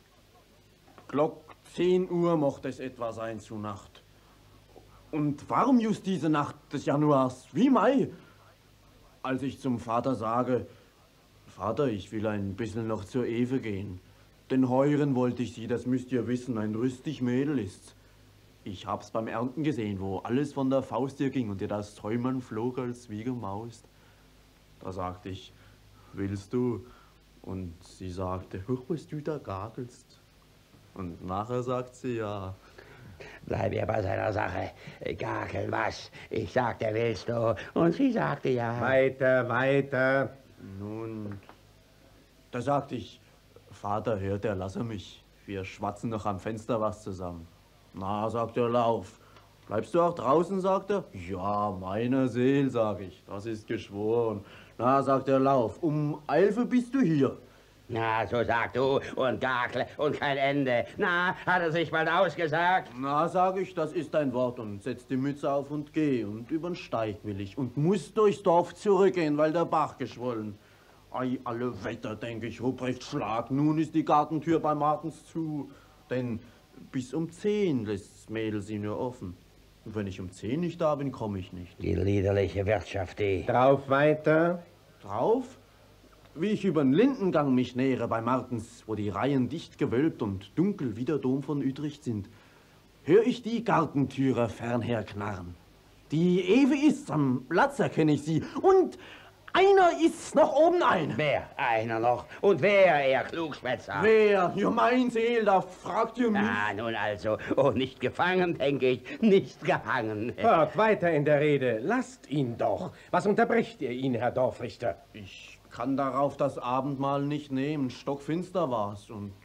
Glock zehn Uhr mochte es etwa sein zu Nacht. Und warum just diese Nacht des Januars? Wie Mai? Als ich zum Vater sage, Vater, ich will ein bisschen noch zur Ewe gehen. Denn heuren wollte ich sie, das müsst ihr wissen, ein rüstig Mädel ist's. Ich hab's beim Ernten gesehen, wo alles von der Faust ihr ging und ihr das Träumern flog als wie gemaust. Da sagte ich, willst du? Und sie sagte, huch, was du da gagelst. Und nachher sagt sie ja. Bleib er bei seiner Sache. Gakeln was? Ich sagte, willst du? Und sie sagte ja. Weiter, weiter. Nun, da sagte ich, Vater, hört er, lasse mich. Wir schwatzen noch am Fenster was zusammen. Na, sagt er, lauf. Bleibst du auch draußen, sagt er. Ja, meiner Seel, sag ich. Das ist geschworen. Na, sagt er, lauf. Um Elfe bist du hier. Na, so sag du und Gakel und kein Ende. Na, hat er sich bald ausgesagt? Na, sag ich, das ist dein Wort und setz die Mütze auf und geh. Und übern Steig will ich und muss durchs Dorf zurückgehen, weil der Bach geschwollen. Ei, alle Wetter, denk ich, Ruprecht, schlag. Nun ist die Gartentür bei Martens zu. Denn bis um zehn lässt's Mädel sie nur offen. Und wenn ich um zehn nicht da bin, komme ich nicht. Die liederliche Wirtschaft, die... Drauf weiter. Drauf? Wie ich übern Lindengang mich nähere bei Martens, wo die Reihen dicht gewölbt und dunkel wie der Dom von Utrecht sind, hör ich die Gartentürer fernher knarren. Die Ewe ist's, am Platz erkenne ich sie. Und einer ist's noch oben ein. Wer? Einer noch? Und wer, er Klugschwätzer? Wer? Ja, mein Seel, da fragt ihr mich. Ah, nun also. Oh, nicht gefangen, denke ich. Nicht gehangen. Fort, weiter in der Rede. Lasst ihn doch. Was unterbrecht ihr ihn, Herr Dorfrichter? Ich kann darauf das Abendmahl nicht nehmen. Stockfinster war's. Und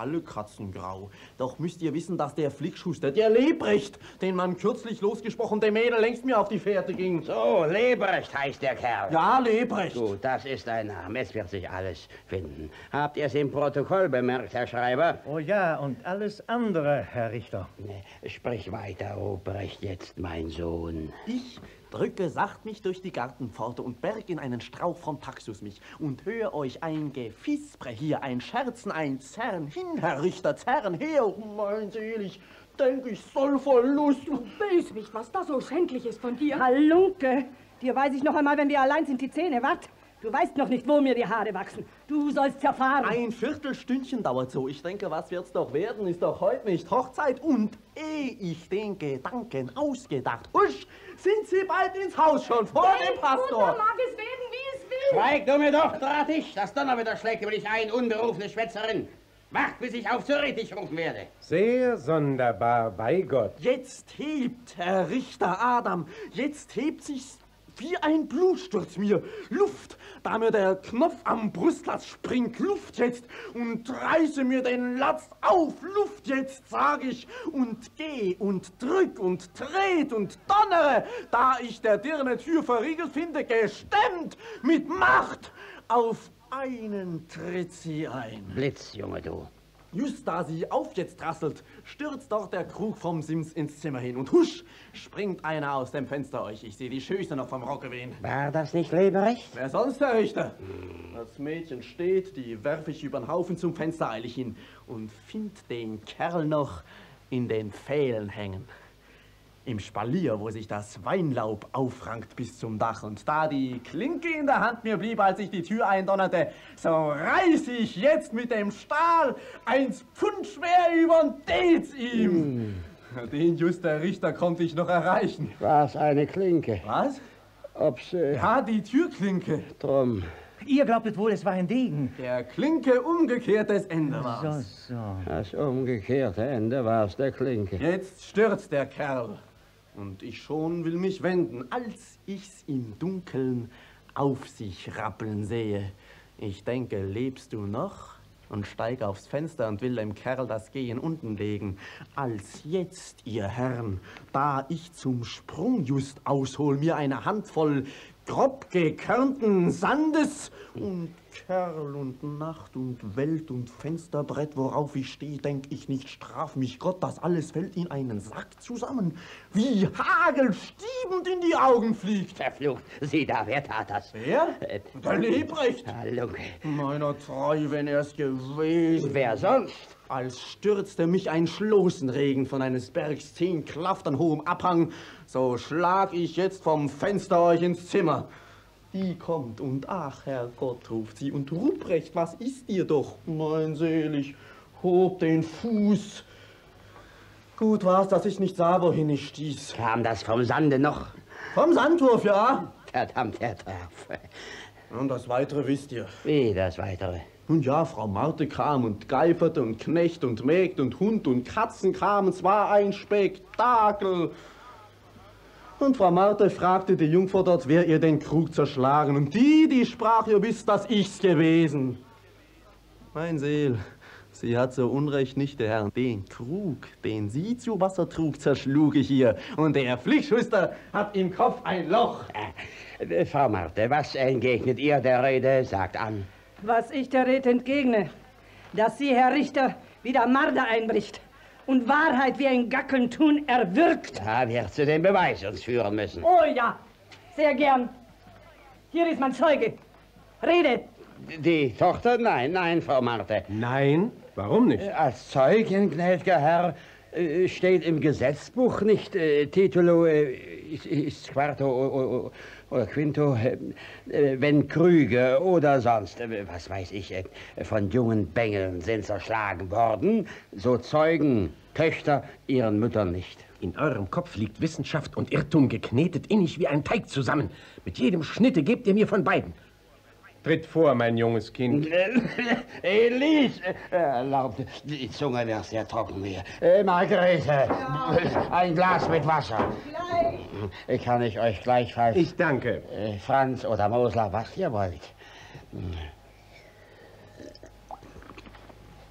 alle Katzen grau. Doch müsst ihr wissen, dass der Flickschuster, der Lebrecht, den man kürzlich losgesprochen, dem Mädel längst mir auf die Fährte ging. So, Lebrecht heißt der Kerl. Ja, Lebrecht. Gut, das ist ein Name. Es wird sich alles finden. Habt ihr es im Protokoll bemerkt, Herr Schreiber? Oh ja, und alles andere, Herr Richter. Sprich weiter, Ruprecht, jetzt, mein Sohn. Ich drücke sacht mich durch die Gartenpforte und berg in einen Strauch vom Taxus mich und hör euch ein Gefispre hier, ein Scherzen, ein Zerren hin, Herr Richter, Zerren her, oh mein Selig, denk ich soll voll Lust. Du Böswicht, was da so schändlich ist von dir. Halunke, dir weiß ich noch einmal, wenn wir allein sind, die Zähne, wat? Du weißt noch nicht, wo mir die Haare wachsen. Du sollst ja fahren. Ein Viertelstündchen dauert so. Ich denke, was wird's doch werden? Ist doch heute nicht Hochzeit. Und eh ich den Gedanken ausgedacht, husch, sind Sie bald ins Haus schon vor dem Pastor. Mutter mag es werden, wie es will. Schweig du mir doch, drahtig. Das Donnerwetter schlägt über dich ein, unberufene Schwätzerin. Wacht, bis ich auf zur Rettig rufen werde. Sehr sonderbar, bei Gott. Jetzt hebt, Herr Richter Adam, jetzt hebt sich's wie ein Blutsturz mir. Luft, da mir der Knopf am Brustlatz springt. Luft jetzt und reiße mir den Latz auf. Luft jetzt, sag ich, und geh und drück und dreht und donnere, da ich der Dirne Tür verriegelt finde, gestemmt mit Macht. Auf einen tritt sie ein. Blitz, Junge, du. Just da sie auf jetzt rasselt, stürzt dort der Krug vom Sims ins Zimmer hin und husch, springt einer aus dem Fenster euch. Ich sehe die Schöße noch vom Rocke wehen. War das nicht Lebrecht? Wer sonst, Herr Richter? Das Mädchen steht, die werf ich übern Haufen zum Fenster eilig hin und find den Kerl noch in den Pfählen hängen. Im Spalier, wo sich das Weinlaub aufrankt bis zum Dach. Und da die Klinke in der Hand mir blieb, als ich die Tür eindonnerte, so reiß ich jetzt mit dem Stahl eins Pfund schwer übern Dez ihm. Mm. Den just der Richter konnte ich noch erreichen. Was, eine Klinke? Was? Ob's... Äh, ja, die Türklinke. Drum. Ihr glaubtet wohl, es war ein Degen. Der Klinke umgekehrtes Ende war's. So, so. Das umgekehrte Ende war's der Klinke. Jetzt stürzt der Kerl. Und ich schon will mich wenden, als ich's im Dunkeln auf sich rappeln sehe. Ich denke, lebst du noch? Und steig aufs Fenster und will dem Kerl das Gehen unten legen. Als jetzt, ihr Herren, da ich zum Sprung just aushol, mir eine Handvoll grob gekörnten Sandes und Kerl und Nacht und Welt und Fensterbrett, worauf ich stehe, denk ich nicht, straf mich Gott, das alles fällt in einen Sack zusammen, wie Hagel stiebend in die Augen fliegt. Verflucht, sieh da, wer tat das? Wer? Äh, der Lebrecht. Halunke. Meiner treu, wenn er's gewesen. Wer sonst? Als stürzte mich ein Schlossenregen von eines Bergs zehn Klaft an hohem Abhang, so schlag ich jetzt vom Fenster euch ins Zimmer. Die kommt und ach, Herrgott, ruft sie, und Ruprecht, was ist dir doch? Mein Selig, hob den Fuß. Gut war's, dass ich nicht sah, wohin ich stieß. Kam das vom Sande noch? Vom Sandwurf, ja. Verdammt, Herr Traf. Und das Weitere wisst ihr. Wie das Weitere? Nun ja, Frau Marte kam und geiferte und Knecht und Mägd und Hund und Katzen kamen. Es war ein Spektakel. Und Frau Marte fragte die Jungfer dort, wer ihr den Krug zerschlagen. Und die, die sprach, ihr wisst, dass ich's gewesen. Mein Seel, sie hat so Unrecht nicht, der Herr. Den Krug, den sie zu Wasser trug, zerschlug ich ihr. Und der Flickschuster hat im Kopf ein Loch. Äh, Frau Marte, was entgegnet ihr der Rede? Sagt an. Was ich der Rede entgegne, dass Sie, Herr Richter, wieder Marder einbricht und Wahrheit wie ein Gackeln tun erwirkt. Da wird sie den Beweis uns führen müssen. Oh ja, sehr gern. Hier ist mein Zeuge. Rede. Die Tochter? Nein, nein, Frau Marte. Nein? Warum nicht? Als Zeugin, gnädiger Herr, steht im Gesetzbuch nicht äh, Titulo äh, ist quarto oder quinto, äh, wenn Krüge oder sonst, äh, was weiß ich, äh, von jungen Bengeln sind zerschlagen worden, so zeugen Töchter ihren Müttern nicht. In eurem Kopf liegt Wissenschaft und Irrtum geknetet innig wie ein Teig zusammen. Mit jedem Schnitte gebt ihr mir von beiden. Tritt vor, mein junges Kind. Elise, erlaubt, die Zunge wäre sehr trocken hier. Äh, Margarete, ja. Ein Glas mit Wasser. Gleich. Kann ich euch gleichfalls... Ich danke. Äh, Franz oder Mosler, was ihr wollt.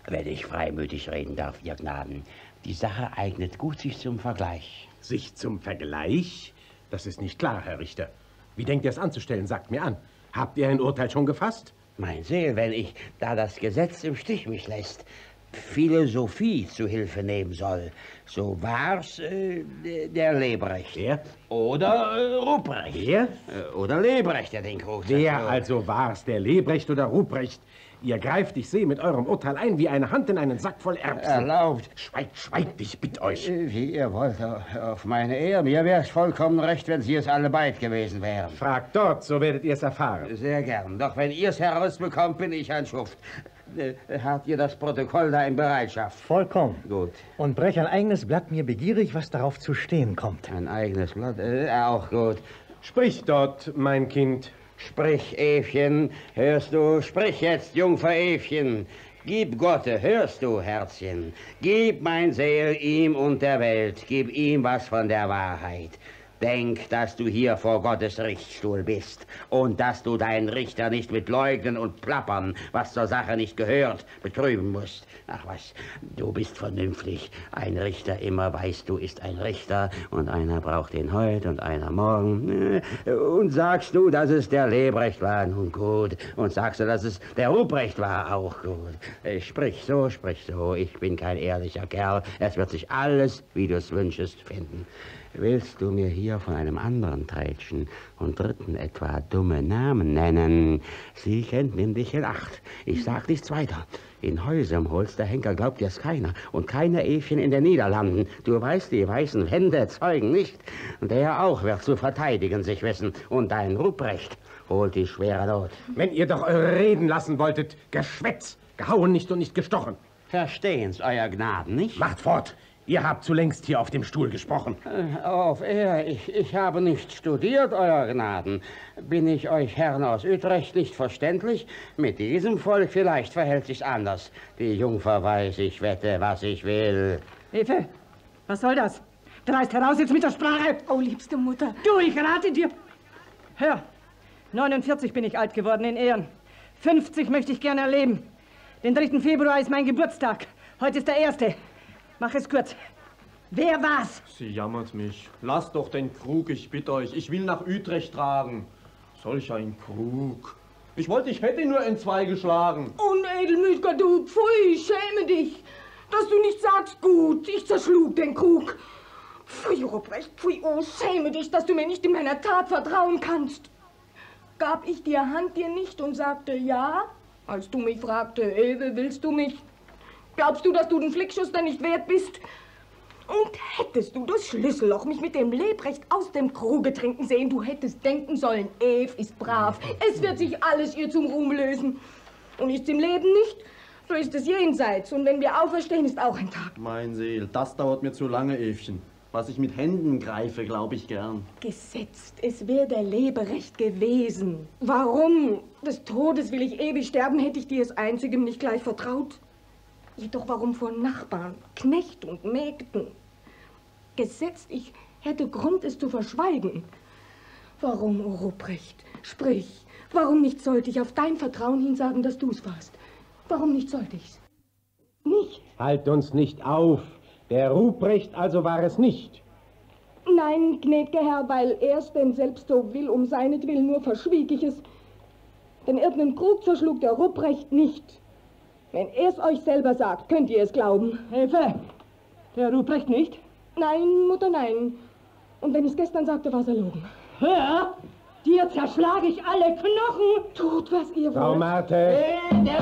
Wenn ich freimütig reden darf, Ihr Gnaden, die Sache eignet gut sich zum Vergleich. Sich zum Vergleich? Das ist nicht klar, Herr Richter. Wie denkt ihr es anzustellen? Sagt mir an. Habt ihr ein Urteil schon gefasst? Mein Seel, wenn ich, da das Gesetz im Stich mich lässt, Philosophie zu Hilfe nehmen soll, so war's äh, der Lebrecht. Wer? Oder äh, Ruprecht. Wer? Äh, oder Lebrecht, der den Krug. Wer also war's, der Lebrecht oder Ruprecht? Ihr greift, ich sehe, mit eurem Urteil ein wie eine Hand in einen Sack voll Erbsen. Erlaubt. Schweigt, schweigt, ich bitte euch. Wie ihr wollt, auf meine Ehre. Mir wär's vollkommen recht, wenn Sie es alle beid gewesen wären. Fragt dort, so werdet ihr es erfahren. Sehr gern. Doch wenn ihr es herausbekommt, bin ich ein Schuft. Äh, habt ihr das Protokoll da in Bereitschaft? Vollkommen. Gut. Und brech ein eigenes Blatt mir begierig, was darauf zu stehen kommt. Ein eigenes Blatt? Äh, auch gut. Sprich dort, mein Kind. Sprich, Evchen, hörst du? Sprich jetzt, Jungfer Evchen. Gib Gotte, hörst du, Herzchen? Gib mein Seel ihm und der Welt, gib ihm was von der Wahrheit. Denk, dass du hier vor Gottes Richtstuhl bist und dass du deinen Richter nicht mit Leugnen und Plappern, was zur Sache nicht gehört, betrüben musst. Ach was, du bist vernünftig. Ein Richter immer, weißt du, ist ein Richter und einer braucht ihn heute und einer morgen. Und sagst du, dass es der Lebrecht war, nun gut. Und sagst du, dass es der Ruprecht war, auch gut. Sprich so, sprich so. Ich bin kein ehrlicher Kerl. Es wird sich alles, wie du es wünschest, finden. Willst du mir hier von einem anderen Trätschen und Dritten etwa dumme Namen nennen? Sie kennt, nimm dich in Acht. Ich sag nichts weiter. In Häusern holst der Henker, glaubt dir's keiner. Und keine Evchen in den Niederlanden. Du weißt, die weißen Wände zeugen nicht. Der auch wird zu verteidigen sich wissen. Und dein Ruprecht holt die schwere Not. Wenn ihr doch eure Reden lassen wolltet, Geschwätz, gehauen nicht und nicht gestochen. Verstehen's, euer Gnaden, nicht? Macht fort. Ihr habt zulängst hier auf dem Stuhl gesprochen. Auf Ehr, ich, ich habe nicht studiert, euer Gnaden. Bin ich euch Herren aus Utrecht nicht verständlich? Mit diesem Volk vielleicht verhält sich's anders. Die Jungfer weiß, ich wette, was ich will. Ewe, was soll das? Dreist heraus jetzt mit der Sprache! Oh, liebste Mutter. Du, ich rate dir. Hör, neunundvierzig bin ich alt geworden in Ehren. fünfzig möchte ich gerne erleben. Den dritten Februar ist mein Geburtstag. Heute ist der erste. Mach es kurz. Wer war's? Sie jammert mich. Lasst doch den Krug, ich bitte euch. Ich will nach Utrecht tragen. Solch ein Krug. Ich wollte, ich hätte ihn nur in zwei geschlagen. Unedelmütiger du, pfui, schäme dich. Dass du nicht sagst, gut, ich zerschlug den Krug. Pfui, Ruprecht, pfui, oh, schäme dich, dass du mir nicht in meiner Tat vertrauen kannst. Gab ich dir Hand dir nicht und sagte ja, als du mich fragte, Ewe, willst du mich? Glaubst du, dass du den Flickschuster nicht wert bist? Und hättest du das Schlüsselloch mich mit dem Lebrecht aus dem Kruge trinken sehen, du hättest denken sollen, Eve ist brav. Es wird sich alles ihr zum Ruhm lösen. Und ist im Leben nicht, so ist es jenseits. Und wenn wir auferstehen, ist auch ein Tag. Mein Seel, das dauert mir zu lange, Evchen. Was ich mit Händen greife, glaube ich gern. Gesetzt, es wäre der Leberecht gewesen. Warum? Des Todes will ich ewig sterben, hätte ich dir es einzigem nicht gleich vertraut. Jedoch warum vor Nachbarn, Knecht und Mägden? Gesetzt, ich hätte Grund, es zu verschweigen. Warum, o Ruprecht? Sprich, warum nicht sollte ich auf dein Vertrauen hin sagen, dass du's warst? Warum nicht sollte ich's? Nicht? Halt uns nicht auf. Der Ruprecht also war es nicht. Nein, gnäd'ger Herr, weil er's denn selbst so will, um seinetwillen nur verschwieg ich es. Den irrenden Krug zerschlug der Ruprecht nicht. Wenn er's euch selber sagt, könnt ihr es glauben. Hilfe! Der Ruprecht nicht? Nein, Mutter, nein. Und wenn ich's gestern sagte, war's erlogen. Hör! Dir zerschlage ich alle Knochen! Tut, was ihr Frau wollt. Marte! In der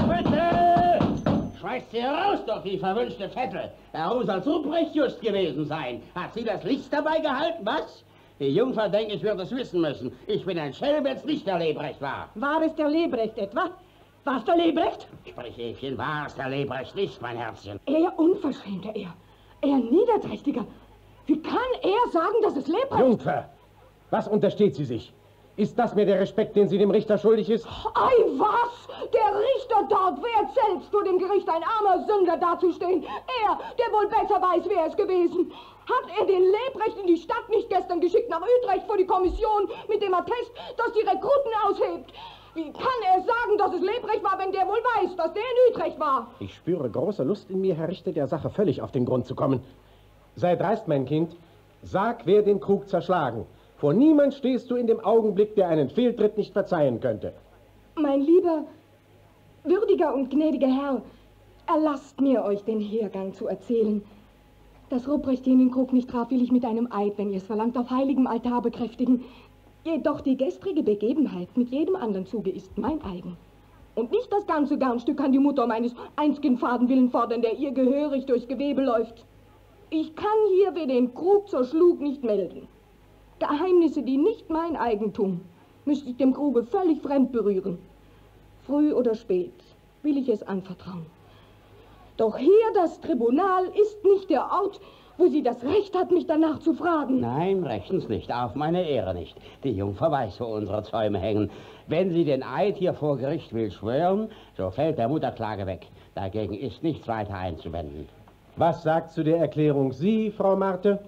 Bitte! Schmeißt sie heraus, doch, die verwünschte Vettel. Er muss als Ruprecht just gewesen sein. Hat sie das Licht dabei gehalten, was? Die Jungfer, denke ich, wird es wissen müssen. Ich bin ein Schelm, wenn's nicht der Lebrecht war. War es der Lebrecht etwa? War's der Lebrecht? Sprich, Evchen, war's der Lebrecht nicht, mein Herzchen? Er Unverschämter, er. Er Niederträchtiger. Wie kann er sagen, dass es Lebrecht... Jungfer, was untersteht sie sich? Ist das mir der Respekt, den sie dem Richter schuldig ist? Ei, was? Der Richter dort wehrt selbst vor dem Gericht ein armer Sünder dazustehen. Er, der wohl besser weiß, wer es gewesen. Hat er den Lebrecht in die Stadt nicht gestern geschickt nach Utrecht vor die Kommission mit dem Attest, dass die Rekruten aushebt? Wie kann er sagen, dass es Lebrecht war, wenn der wohl weiß, dass der in Utrecht war? Ich spüre große Lust in mir, Herr Richter, der Sache völlig auf den Grund zu kommen. Sei dreist, mein Kind. Sag, wer den Krug zerschlagen. Vor niemand stehst du in dem Augenblick, der einen Fehltritt nicht verzeihen könnte. Mein lieber, würdiger und gnädiger Herr, erlasst mir, euch den Hergang zu erzählen. Dass Ruprecht den Krug nicht traf, will ich mit einem Eid, wenn ihr es verlangt, auf heiligem Altar bekräftigen. Jedoch die gestrige Begebenheit mit jedem anderen Zuge ist mein eigen. Und nicht das ganze Garnstück kann die Mutter meines einzigen Faden willen fordern, der ihr gehörig durchs Gewebe läuft. Ich kann hier, wer den Krug zerschlug, nicht melden. Geheimnisse, die nicht mein Eigentum, müsste ich dem Kruge völlig fremd berühren. Früh oder spät will ich es anvertrauen. Doch hier das Tribunal ist nicht der Ort, wo sie das Recht hat, mich danach zu fragen. Nein, rechtens nicht, auf meine Ehre nicht. Die Jungfer weiß, wo unsere Zäume hängen. Wenn sie den Eid hier vor Gericht will schwören, so fällt der Mutterklage weg. Dagegen ist nichts weiter einzuwenden. Was sagt zu der Erklärung Sie, Frau Marthe?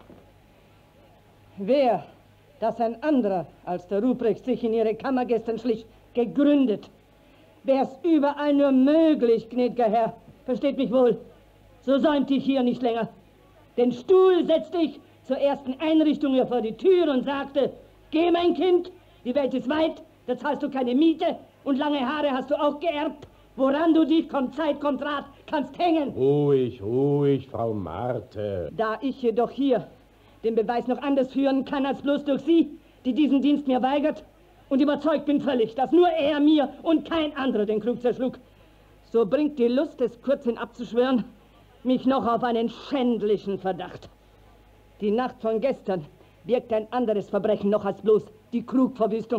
Wer, dass ein anderer als der Ruprecht sich in ihre Kammer gestern schlich, gegründet. Wär's überall nur möglich, gnädiger Herr, versteht mich wohl, so säumt ich hier nicht länger. Den Stuhl setzte ich zur ersten Einrichtung hier vor die Tür und sagte, geh, mein Kind, die Welt ist weit, da zahlst du keine Miete und lange Haare hast du auch geerbt. Woran du dich, kommt Zeit, kommt Rat, kannst hängen. Ruhig, ruhig, Frau Marthe. Da ich jedoch hier den Beweis noch anders führen kann als bloß durch Sie, die diesen Dienst mir weigert, und überzeugt bin völlig, dass nur er mir und kein anderer den Krug zerschlug, so bringt die Lust, es kurz abzuschwören, mich noch auf einen schändlichen Verdacht. Die Nacht von gestern birgt ein anderes Verbrechen noch als bloß die Krugverwüstung.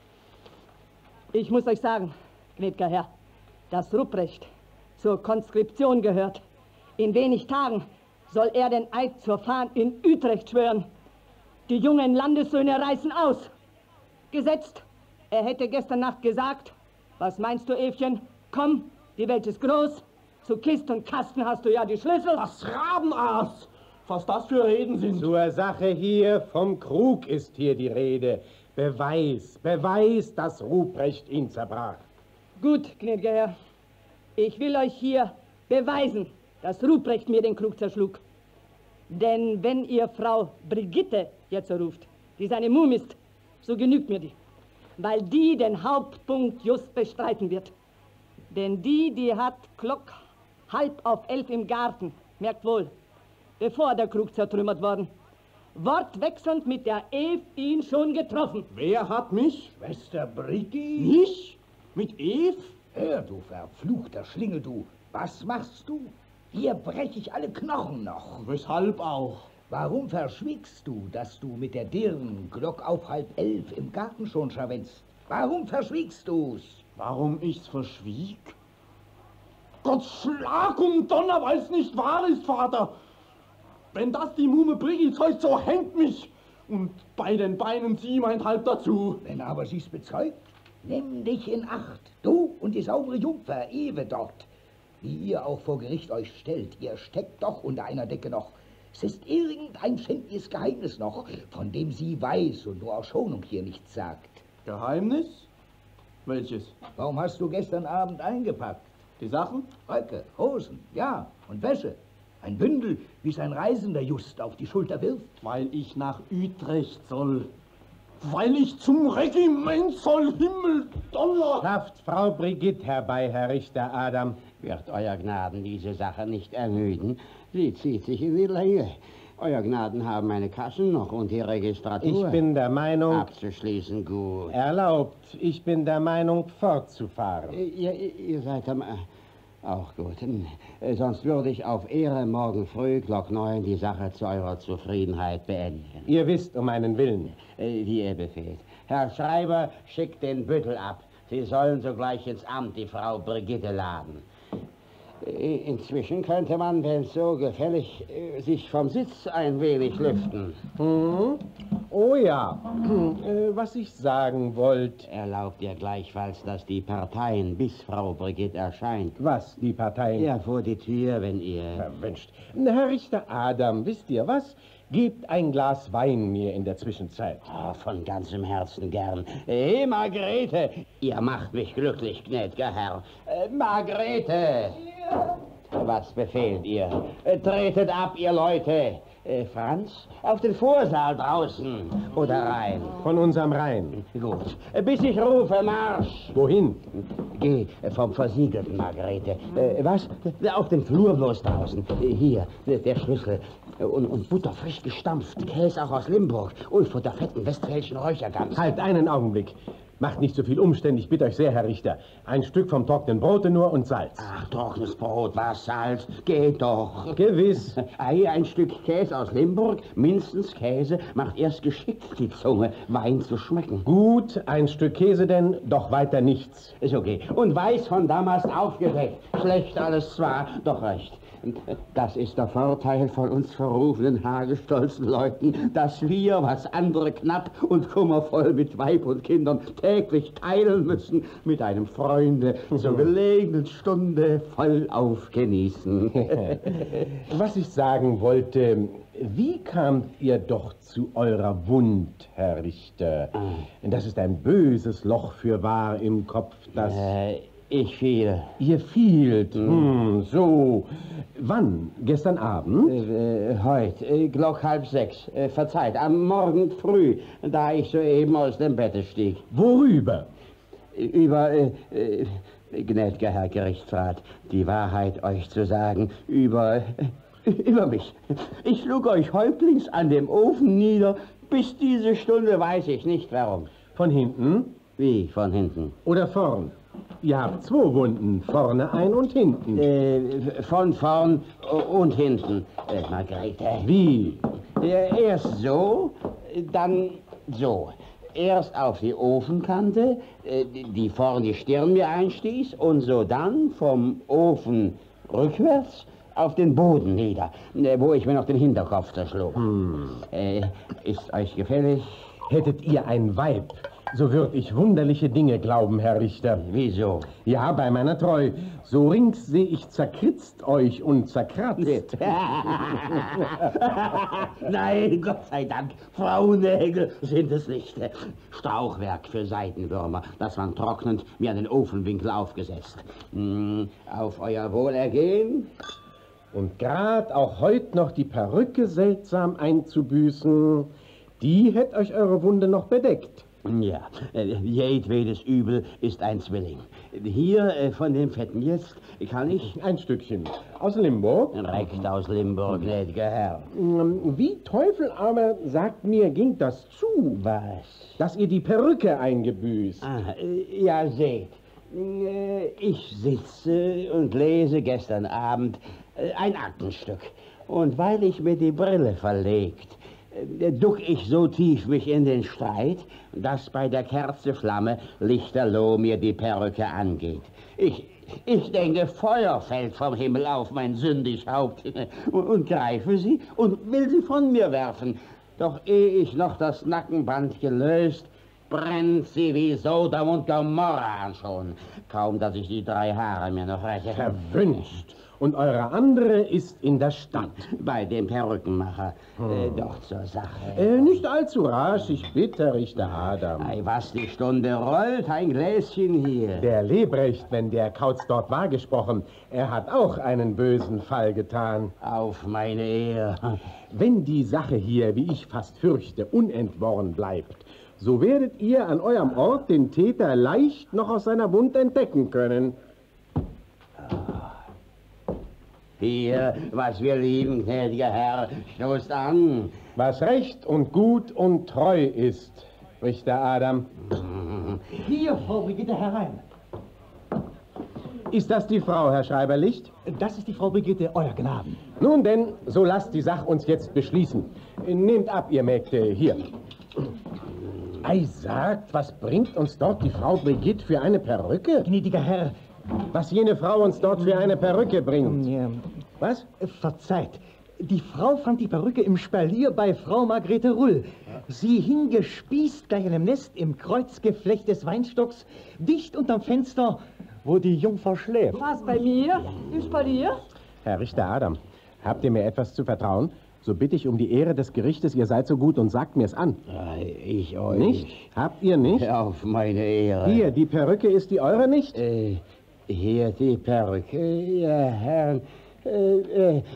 Ich muss euch sagen, gnädiger Herr, dass Ruprecht zur Konskription gehört. In wenig Tagen soll er den Eid zur Fahn in Utrecht schwören. Die jungen Landessöhne reißen aus. Gesetzt, er hätte gestern Nacht gesagt, was meinst du, Evchen? Komm, die Welt ist groß, zu Kist und Kasten hast du ja die Schlüssel. Das Rabenaas! Was das für Reden sind. Zur Sache hier, vom Krug ist hier die Rede. Beweis, Beweis, dass Ruprecht ihn zerbrach. Gut, gnädiger Herr, ich will euch hier beweisen, dass Ruprecht mir den Krug zerschlug. Denn wenn ihr Frau Brigitte jetzt ruft, die seine Muhm ist, so genügt mir die, weil die den Hauptpunkt just bestreiten wird. Denn die, die hat Glock halb auf elf im Garten, merkt wohl, bevor der Krug zertrümmert worden, wortwechselnd mit der Eve ihn schon getroffen. Wer hat mich? Schwester Brigitte? Mich? Mit Eve? Hör, du verfluchter Schlingel, du. Was machst du? Hier brech ich alle Knochen noch. Weshalb auch? Warum verschwiegst du, dass du mit der Dirn Glock auf halb elf im Garten schon scharwenzt? Warum verschwiegst du's? Warum ich's verschwieg? Gott Schlag und Donner, weil's nicht wahr ist, Vater. Wenn das die Muhme Brigitte heißt, so hängt mich. Und bei den Beinen sie meint halb dazu. Wenn aber sie's bezeugt, nimm dich in Acht. Du und die saubere Jungfer, Ewe dort. Wie ihr auch vor Gericht euch stellt, ihr steckt doch unter einer Decke noch. Es ist irgendein schändliches Geheimnis noch, von dem sie weiß und nur aus Schonung hier nichts sagt. Geheimnis? Welches? Warum hast du gestern Abend eingepackt? Die Sachen? Röcke, Hosen, ja, und Wäsche. Ein Bündel, wie es ein Reisender just auf die Schulter wirft. Weil ich nach Utrecht soll. Weil ich zum Regiment soll, Himmel, Donner! Schafft Frau Brigitte herbei, Herr Richter Adam. Wird Euer Gnaden diese Sache nicht ermüden? Sie zieht sich in die Länge. Euer Gnaden haben meine Kassen noch und die Registratur. Ich bin der Meinung... Abzuschließen, gut. Erlaubt. Ich bin der Meinung, fortzufahren. Ihr, ihr seid am... Auch gut. Sonst würde ich auf Ehre morgen früh, Glock neun, die Sache zu eurer Zufriedenheit beenden. Ihr wisst um meinen Willen. Wie ihr befehlt. Herr Schreiber, schickt den Büttel ab. Sie sollen sogleich ins Amt die Frau Brigitte laden. Inzwischen könnte man, wenn es so gefällig, sich vom Sitz ein wenig lüften. Hm? Oh ja, äh, was ich sagen wollte. Erlaubt ihr gleichfalls, dass die Parteien, bis Frau Brigitte erscheint... Was, die Parteien? Ja, vor die Tür, wenn ihr... Verwünscht. Herr Richter Adam, wisst ihr was? Gebt ein Glas Wein mir in der Zwischenzeit. Oh, von ganzem Herzen gern. Hey, Margarete, ihr macht mich glücklich, gnädiger Herr. Äh, Margarete! Ja. Was befehlt ihr? Äh, tretet ab, ihr Leute. Äh, Franz, auf den Vorsaal draußen oder rein? Von unserem Rhein. Gut. Äh, bis ich rufe, Marsch. Wohin? Geh äh, vom Versiegelten, Margarete. Äh, was? Auf den Flur bloß draußen. Äh, hier, der Schlüssel. Und, und Butter frisch gestampft, Käse auch aus Limburg und von der fetten westfälischen Räuchergans. Halt, einen Augenblick. Macht nicht so viel Umstände, ich bitte euch sehr, Herr Richter. Ein Stück vom trockenen Brote nur und Salz. Ach, trockenes Brot, was Salz? Geht doch. Gewiss. Ei, ein Stück Käse aus Limburg, mindestens Käse, macht erst geschickt die Zunge, Wein zu schmecken. Gut, ein Stück Käse denn, doch weiter nichts. Ist okay. Und weiß von Damast aufgedeckt. Schlecht alles zwar, doch recht. Das ist der Vorteil von uns verrufenen, hagestolzen Leuten, dass wir, was andere knapp und kummervoll mit Weib und Kindern täglich teilen müssen, mit einem Freunde zur gelegenen Stunde vollauf genießen. Was ich sagen wollte, wie kamt ihr doch zu eurer Wund, Herr Richter? Das ist ein böses Loch fürwahr im Kopf, das... Äh, ich fiel. Ihr fielt? Hm. Hm, so. Wann? Gestern Abend? Äh, äh, heute, äh, Glock halb sechs. Äh, verzeiht, am Morgen früh, da ich soeben aus dem Bette stieg. Worüber? Über, äh, äh, gnädiger Herr Gerichtsrat, die Wahrheit euch zu sagen, über, äh, über mich. Ich schlug euch häuptlings an dem Ofen nieder, bis diese Stunde weiß ich nicht warum. Von hinten? Wie, von hinten? Oder vorn? Ihr habt zwei Wunden, vorne ein und hinten. Äh, von vorn und hinten, äh, Margarete. Wie? Äh, erst so, dann so. Erst auf die Ofenkante, äh, die vorn die Stirn mir einstieß, und so dann vom Ofen rückwärts auf den Boden nieder, äh, wo ich mir noch den Hinterkopf zerschlug. Hm. Äh, ist euch gefällig? Hättet ihr ein Weib, so würd ich wunderliche Dinge glauben, Herr Richter. Wieso? Ja, bei meiner Treu. So rings seh ich zerkritzt euch und zerkratzt. Nein, Gott sei Dank, Frauennägel sind es nicht. Strauchwerk für Seidenwürmer, das man trocknend mir an den Ofenwinkel aufgesetzt. Hm, auf euer Wohlergehen. Und grad auch heut noch die Perücke seltsam einzubüßen, die hätt euch eure Wunde noch bedeckt. Ja, jedwedes Übel ist ein Zwilling. Hier äh, von dem fetten jetzt kann ich... Ein Stückchen. Aus Limburg? Recht aus Limburg, gnädiger Herr. Wie Teufel aber, sagt mir, ging das zu? Was? Dass ihr die Perücke eingebüßt. Ah, äh, ja, seht. Äh, ich sitze und lese gestern Abend äh, ein Aktenstück. Und weil ich mir die Brille verlegt, duck ich so tief mich in den Streit, dass bei der Kerze Flamme lichterloh mir die Perücke angeht. Ich, ich denke, Feuer fällt vom Himmel auf mein sündig Haupt und, und greife sie und will sie von mir werfen. Doch ehe ich noch das Nackenband gelöst, brennt sie wie Sodom und Gomorra schon. Kaum, dass ich die drei Haare mir noch rette. Verwünscht. Und eure andere ist in der Stadt. Bei dem Perückenmacher. Hm. Äh, doch zur Sache. Äh, nicht allzu rasch, ich bitte, Richter Adam. Ei, was die Stunde rollt, ein Gläschen hier. Der Lebrecht, wenn der Kauz dort wahr gesprochen, er hat auch einen bösen Fall getan. Auf meine Ehre. Wenn die Sache hier, wie ich fast fürchte, unentworren bleibt, so werdet ihr an eurem Ort den Täter leicht noch aus seiner Wund entdecken können. Hier, was wir lieben, gnädiger Herr, stoßt an. Was recht und gut und treu ist, Richter Adam. Hier, Frau Brigitte, herein. Ist das die Frau, Herr Schreiberlicht? Das ist die Frau Brigitte, euer Gnaden. Nun denn, so lasst die Sache uns jetzt beschließen. Nehmt ab, ihr Mägde, hier. Ei, sagt, was bringt uns dort die Frau Brigitte für eine Perücke? Gnädiger Herr, was jene Frau uns dort für eine Perücke bringt. Ja. Was? Verzeiht. Die Frau fand die Perücke im Spalier bei Frau Margarete Rull. Sie hing gespießt gleich einem Nest im Kreuzgeflecht des Weinstocks, dicht unterm Fenster, wo die Jungfer schläft. Was, bei mir? Im Spalier? Herr Richter Adam, Habt ihr mir etwas zu vertrauen? So bitte ich um die Ehre des Gerichtes, ihr seid so gut und sagt mir's an. Ich euch. Nicht? Habt ihr nicht? Auf meine Ehre. Hier, die Perücke ist die eure nicht? Äh, hier die Perücke, ja, Herrn. Äh, äh,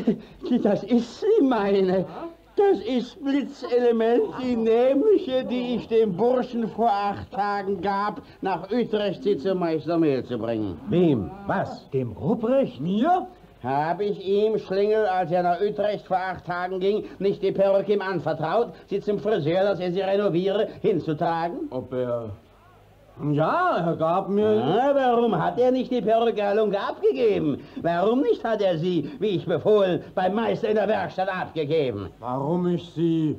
das ist sie, meine. Das ist Blitzelement, die nämliche, die ich dem Burschen vor acht Tagen gab, nach Utrecht sie zum Meister Mehl zu bringen. Wem? Was? Dem Ruprecht? Mir? Habe ich ihm, Schlingel, als er nach Utrecht vor acht Tagen ging, nicht die Perücke ihm anvertraut, sie zum Friseur, dass er sie renoviere, hinzutragen? Ob er... Ja, er gab mir... Ja, warum hat er nicht die Perücke Halunke abgegeben? Warum nicht hat er sie, wie ich befohlen, beim Meister in der Werkstatt abgegeben? Warum ich sie...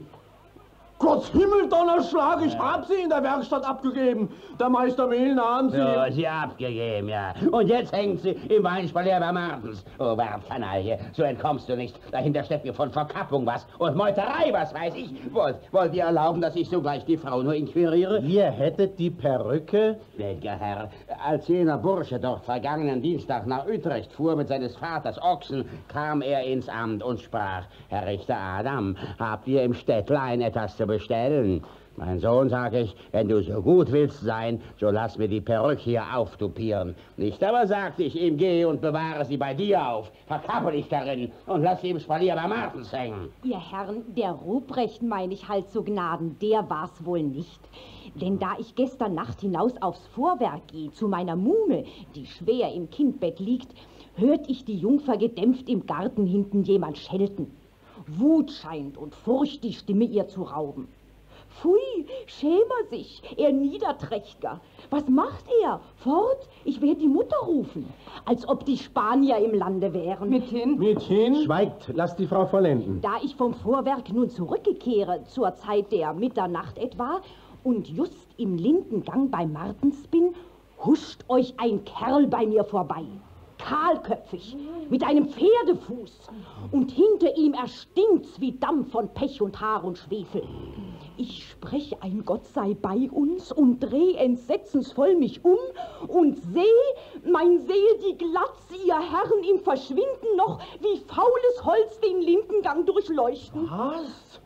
Gott Himmeldonnerschlag, ich hab sie in der Werkstatt abgegeben. Der Meister Mehl nahm sie... So, sie abgegeben, ja. Und jetzt hängt sie im Weinspalier bei Martens. Oh, Kanaille, so entkommst du nicht. Dahinter steckt mir von Verkappung was und Meuterei, was weiß ich. Wollt, wollt ihr erlauben, dass ich sogleich die Frau nur inquiriere? Ihr hättet die Perücke? Gnädiger Herr, als jener Bursche dort vergangenen Dienstag nach Utrecht fuhr mit seines Vaters Ochsen, kam er ins Amt und sprach: Herr Richter Adam, habt ihr im Städtlein etwas zu bestellen? Mein Sohn, sag ich, wenn du so gut willst sein, so lass mir die Perücke hier auftupieren. Nicht aber sagte ich ihm, geh und bewahre sie bei dir auf, verkappe dich darin und lass sie im Spalier bei Martens hängen. Ihr Herren, der Ruprecht, mein ich halt zu Gnaden, der war's wohl nicht. Denn da ich gestern Nacht hinaus aufs Vorwerk gehe, zu meiner Muhme, die schwer im Kindbett liegt, hört ich die Jungfer gedämpft im Garten hinten jemand schelten. Wut scheint und Furcht die Stimme ihr zu rauben. Pfui, schäme sich, er Niederträchtger. Was macht er? Fort, ich werde die Mutter rufen. Als ob die Spanier im Lande wären. Mithin? Mithin? Schweigt, lasst die Frau vollenden. Da ich vom Vorwerk nun zurückkehre, zur Zeit der Mitternacht etwa, und just im Lindengang bei Martens bin, huscht euch ein Kerl bei mir vorbei. Kahlköpfig, mit einem Pferdefuß. Und hinter ihm erstinkt's wie Dampf von Pech und Haar und Schwefel. Ich sprech ein Gott sei bei uns und dreh entsetzensvoll mich um und seh, mein Seel die Glatz, ihr Herren, im Verschwinden noch wie faules Holz den Lindengang durchleuchten. Was?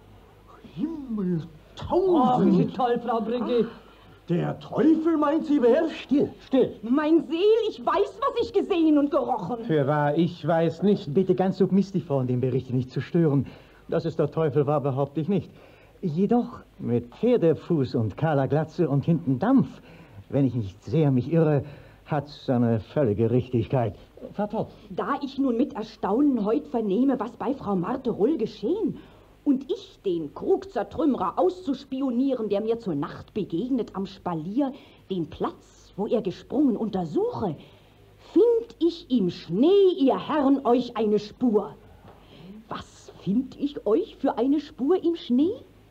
Himmel, Oh, tausend! wie toll, Frau Brigitte. Der Teufel meint, sie wär... Still, still. Mein Seel, ich weiß, was ich gesehen und gerochen. Fürwahr, ich weiß nicht. Bitte ganz so mistig, Frau, in dem Bericht nicht zu stören. Dass es der Teufel war, behaupte ich nicht. Jedoch mit Pferdefuß und kahler Glatze und hinten Dampf, wenn ich nicht sehr mich irre, hat's seine völlige Richtigkeit. Fahrt fort. Da ich nun mit Erstaunen heut vernehme, was bei Frau Marteroll geschehen, und ich den Krugzertrümmerer auszuspionieren, der mir zur Nacht begegnet am Spalier, den Platz, wo er gesprungen, untersuche, find ich im Schnee, ihr Herren, euch eine Spur. Was find ich euch für eine Spur im Schnee?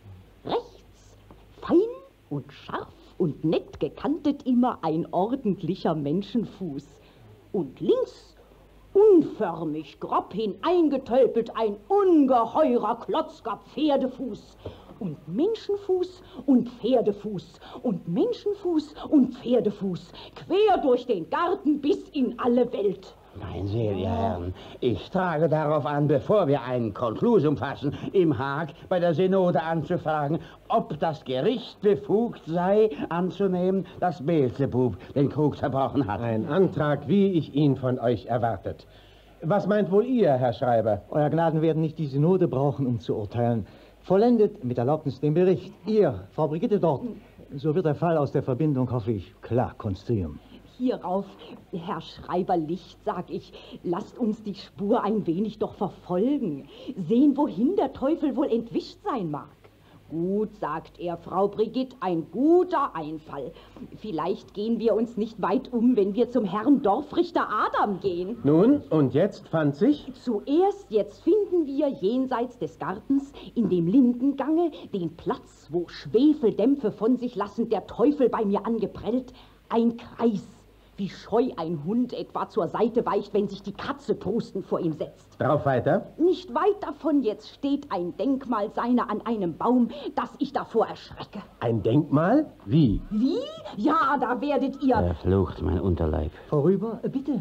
Rechts, fein und scharf und nett gekantet immer ein ordentlicher Menschenfuß. Und links, unförmig, grob hineingetölpelt, ein ungeheurer, klotzger Pferdefuß. Und Menschenfuß und Pferdefuß und Menschenfuß und Pferdefuß, quer durch den Garten bis in alle Welt. Mein Seel, ihr Herren, ich trage darauf an, bevor wir ein Konklusum fassen, im Haag bei der Synode anzufragen, ob das Gericht befugt sei, anzunehmen, dass Beelzebub den Krug zerbrochen hat. Ein Antrag, wie ich ihn von euch erwartet. Was meint wohl ihr, Herr Schreiber? Euer Gnaden werden nicht die Synode brauchen, um zu urteilen. Vollendet mit Erlaubnis den Bericht. Ihr, Frau Brigitte dort, so wird der Fall aus der Verbindung, hoffe ich, klar konstruieren. Hierauf, Herr Schreiberlicht, sag ich, lasst uns die Spur ein wenig doch verfolgen, sehen, wohin der Teufel wohl entwischt sein mag. Gut, sagt er, Frau Brigitte, ein guter Einfall. Vielleicht gehen wir uns nicht weit um, wenn wir zum Herrn Dorfrichter Adam gehen. Nun, und jetzt fand sich? Zuerst jetzt finden wir jenseits des Gartens in dem Lindengange den Platz, wo Schwefeldämpfe von sich lassend der Teufel bei mir angeprellt, ein Kreis, wie scheu ein Hund etwa zur Seite weicht, wenn sich die Katze prustend vor ihm setzt. Drauf weiter? Nicht weit davon jetzt steht ein Denkmal seiner an einem Baum, dass ich davor erschrecke. Ein Denkmal? Wie? Wie? Ja, da werdet ihr... Verflucht mein Unterleib. Vorüber, bitte.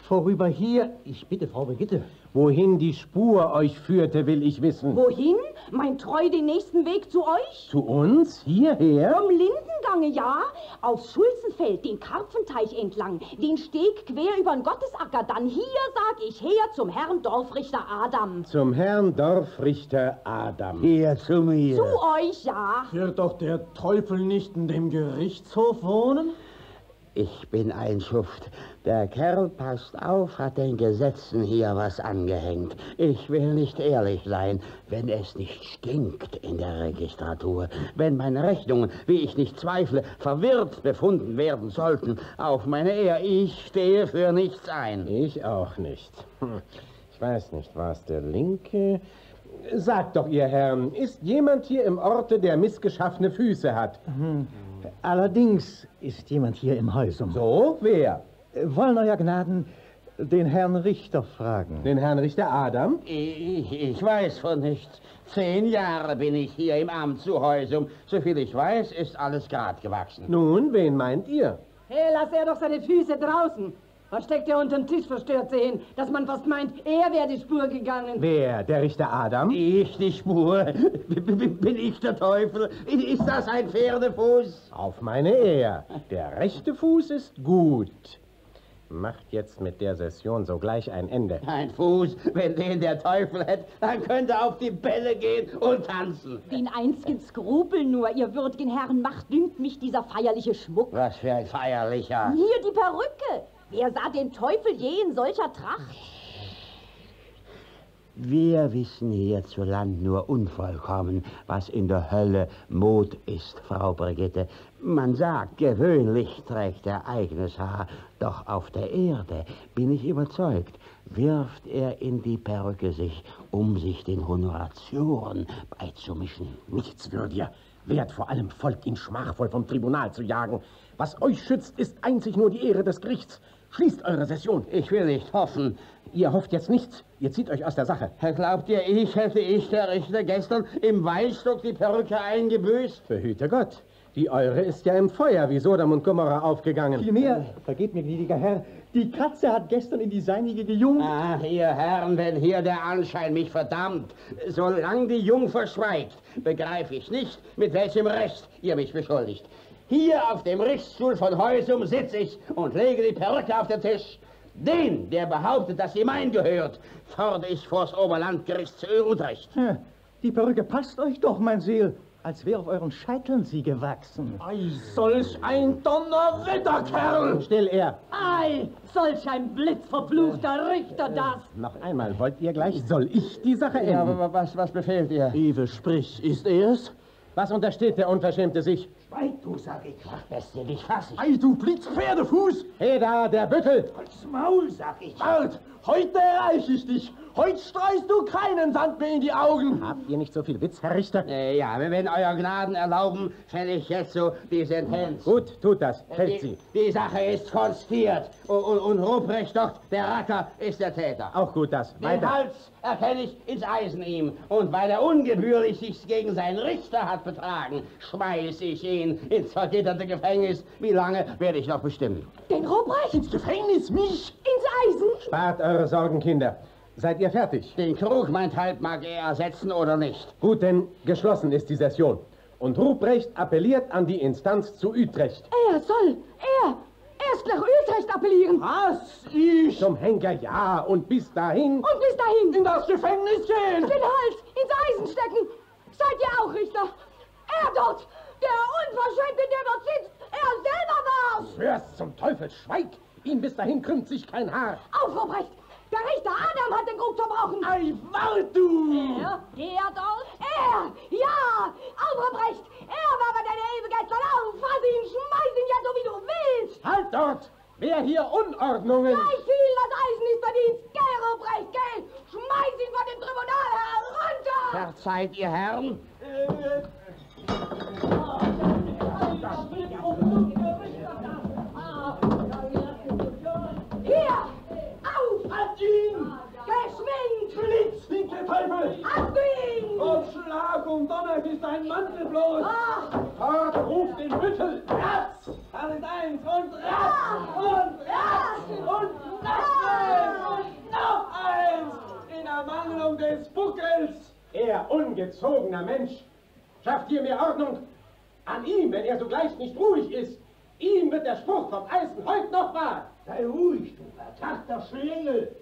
Vorüber hier, ich bitte, Frau Brigitte. Wohin die Spur euch führte, will ich wissen. Wohin? Mein Treu den nächsten Weg zu euch? Zu uns? Hierher? Vom Lindengange, ja. Aufs Schulzenfeld, den Karpfenteich entlang, den Steg quer übern Gottesacker, dann hier, sag ich, her zum Herrn Dorfrichter Adam. Zum Herrn Dorfrichter Adam. Hier zu mir. Zu euch, ja. Wird doch der Teufel nicht in dem Gerichtshof wohnen? Ich bin ein Schuft. Der Kerl, passt auf, hat den Gesetzen hier was angehängt. Ich will nicht ehrlich sein, wenn es nicht stinkt in der Registratur. Wenn meine Rechnungen, wie ich nicht zweifle, verwirrt befunden werden sollten. Auf meine Ehre, ich stehe für nichts ein. Ich auch nicht. Ich weiß nicht, war es der Linke? Sagt doch, ihr Herren, ist jemand hier im Orte, der missgeschaffene Füße hat? Hm. Allerdings ist jemand hier im Häusum. So? Wer? Wollen euer Gnaden den Herrn Richter fragen? Den Herrn Richter Adam? Ich, ich weiß von nichts. Zehn Jahre bin ich hier im Amt zu Häusum. Soviel ich weiß, ist alles grad gewachsen. Nun, wen meint ihr? Hey, lass er doch seine Füße draußen. Was steckt er unter den Tisch, verstört sie hin, dass man fast meint, er wäre die Spur gegangen. Wer? Der Richter Adam? Ich die Spur? Bin ich der Teufel? Ist das ein Pferdefuß? Auf meine Ehre. Der rechte Fuß ist gut. Macht jetzt mit der Session sogleich ein Ende. Ein Fuß, wenn den der Teufel hätte, dann könnte er auf die Bälle gehen und tanzen. Den einzigen Skrupel nur, ihr würdigen Herren, macht, dünkt mich dieser feierliche Schmuck. Was für ein feierlicher. Hier die Perücke. Wer sah den Teufel je in solcher Tracht? Wir wissen hierzuland nur unvollkommen, was in der Hölle Mode ist, Frau Brigitte. Man sagt, gewöhnlich trägt er eigenes Haar, doch auf der Erde, bin ich überzeugt, wirft er in die Perücke sich, um sich den Honoratioren beizumischen. Nichtswürdiger, wert vor allem Volk ihn schmachvoll vom Tribunal zu jagen. Was euch schützt, ist einzig nur die Ehre des Gerichts. Schließt eure Session. Ich will nicht hoffen. Ihr hofft jetzt nichts. Ihr zieht euch aus der Sache. Glaubt ihr, ich hätte ich, der Richter, gestern im Weinstock die Perücke eingebüßt? Behüte Gott. Die eure ist ja im Feuer wie Sodom und Gomorra aufgegangen. Vielmehr, vergebt mir, gnädiger Herr, die Katze hat gestern in die seinige gejungt. Ach, ihr Herren, wenn hier der Anschein mich verdammt. Solange die Jungfer schweigt, begreife ich nicht, mit welchem Recht ihr mich beschuldigt. Hier auf dem Richtstuhl von Häusum sitze ich und lege die Perücke auf den Tisch. Den, der behauptet, dass sie mein gehört, fordere ich vors Oberlandgericht zu Utrecht. Ja, die Perücke passt euch doch, mein Seel, als wäre auf euren Scheiteln sie gewachsen. Ei, solch ein Donnerwetterkerl! Still, er. Ei, solch ein blitzverfluchter Richter das! Noch einmal, wollt ihr gleich, soll ich die Sache enden? Ja, aber was, was befehlt ihr? Ewe, sprich, ist er's? Was untersteht der Unverschämte sich? Schweig, du, sag ich, Bestie, dich fass ich. Ei, du Blitzpferdefuß! He da, der Büttel! Halt's Maul, sag ich. Wart, heute erreiche ich dich. Heute streust du keinen Sand mehr in die Augen. Habt ihr nicht so viel Witz, Herr Richter? Äh, ja, wenn euer Gnaden erlauben, fälle ich jetzt so die Sentenz. Gut, tut das. Fällt sie. Die, die Sache ist konstiert. Und, und, und Ruprecht dort, der Racker, ist der Täter. Auch gut, das. Den Weiter. Hals erkenne ich ins Eisen ihm. Und weil er ungebührlich sich gegen seinen Richter hat betragen, schmeiß ich ihn ins vergitterte Gefängnis. Wie lange werde ich noch bestimmen? Den Ruprecht? Ins Gefängnis, mich? Ins Eisen? Spart eure Sorgen, Kinder. Seid ihr fertig? Den Krug, mein Teil, mag er ersetzen oder nicht. Gut, denn geschlossen ist die Session. Und Ruprecht appelliert an die Instanz zu Utrecht. Er soll, er, erst nach Utrecht appellieren. Was? Ich? Zum Henker, ja. Und bis dahin... Und bis dahin? In das Gefängnis gehen. Den Hals ins Eisen stecken. Seid ihr auch Richter? Er dort, der Unverschämte, der dort sitzt, er selber war's. Hörst zum Teufel, schweig. Ihm bis dahin krümmt sich kein Haar. Auf, Ruprecht. Der Richter Adam hat den Krug zerbrochen. Ei, wart du! Er? Der dort? Er! Ja! Aufgebrecht! Er war bei deiner Hilfe gestern auf! Fass ihn, schmeiß ihn ja so wie du willst! Halt dort! Wer hier Unordnungen? Gleich viel, das Eisen ist verdient! Geh, Ruprecht, geh! Schmeiß ihn von dem Tribunal herunter! Verzeiht ihr Herren? Hier! Auf! Halt ihn! Geschwind! Blitz, linke Teufel! Hast du ihn! Und schlag um Donner, es ist ein Mantel bloß! Fort, ruft den Büttel! Ratz! Alles eins und ratz! Und ratz! Und noch eins! Und noch eins! In Ermangelung des Buckels! Er, ungezogener Mensch, schafft hier mehr Ordnung. An ihm, wenn er sogleich nicht ruhig ist, ihm wird der Spruch vom Eisen heute noch wahr. Sei ruhig, du verdachter Schlingel!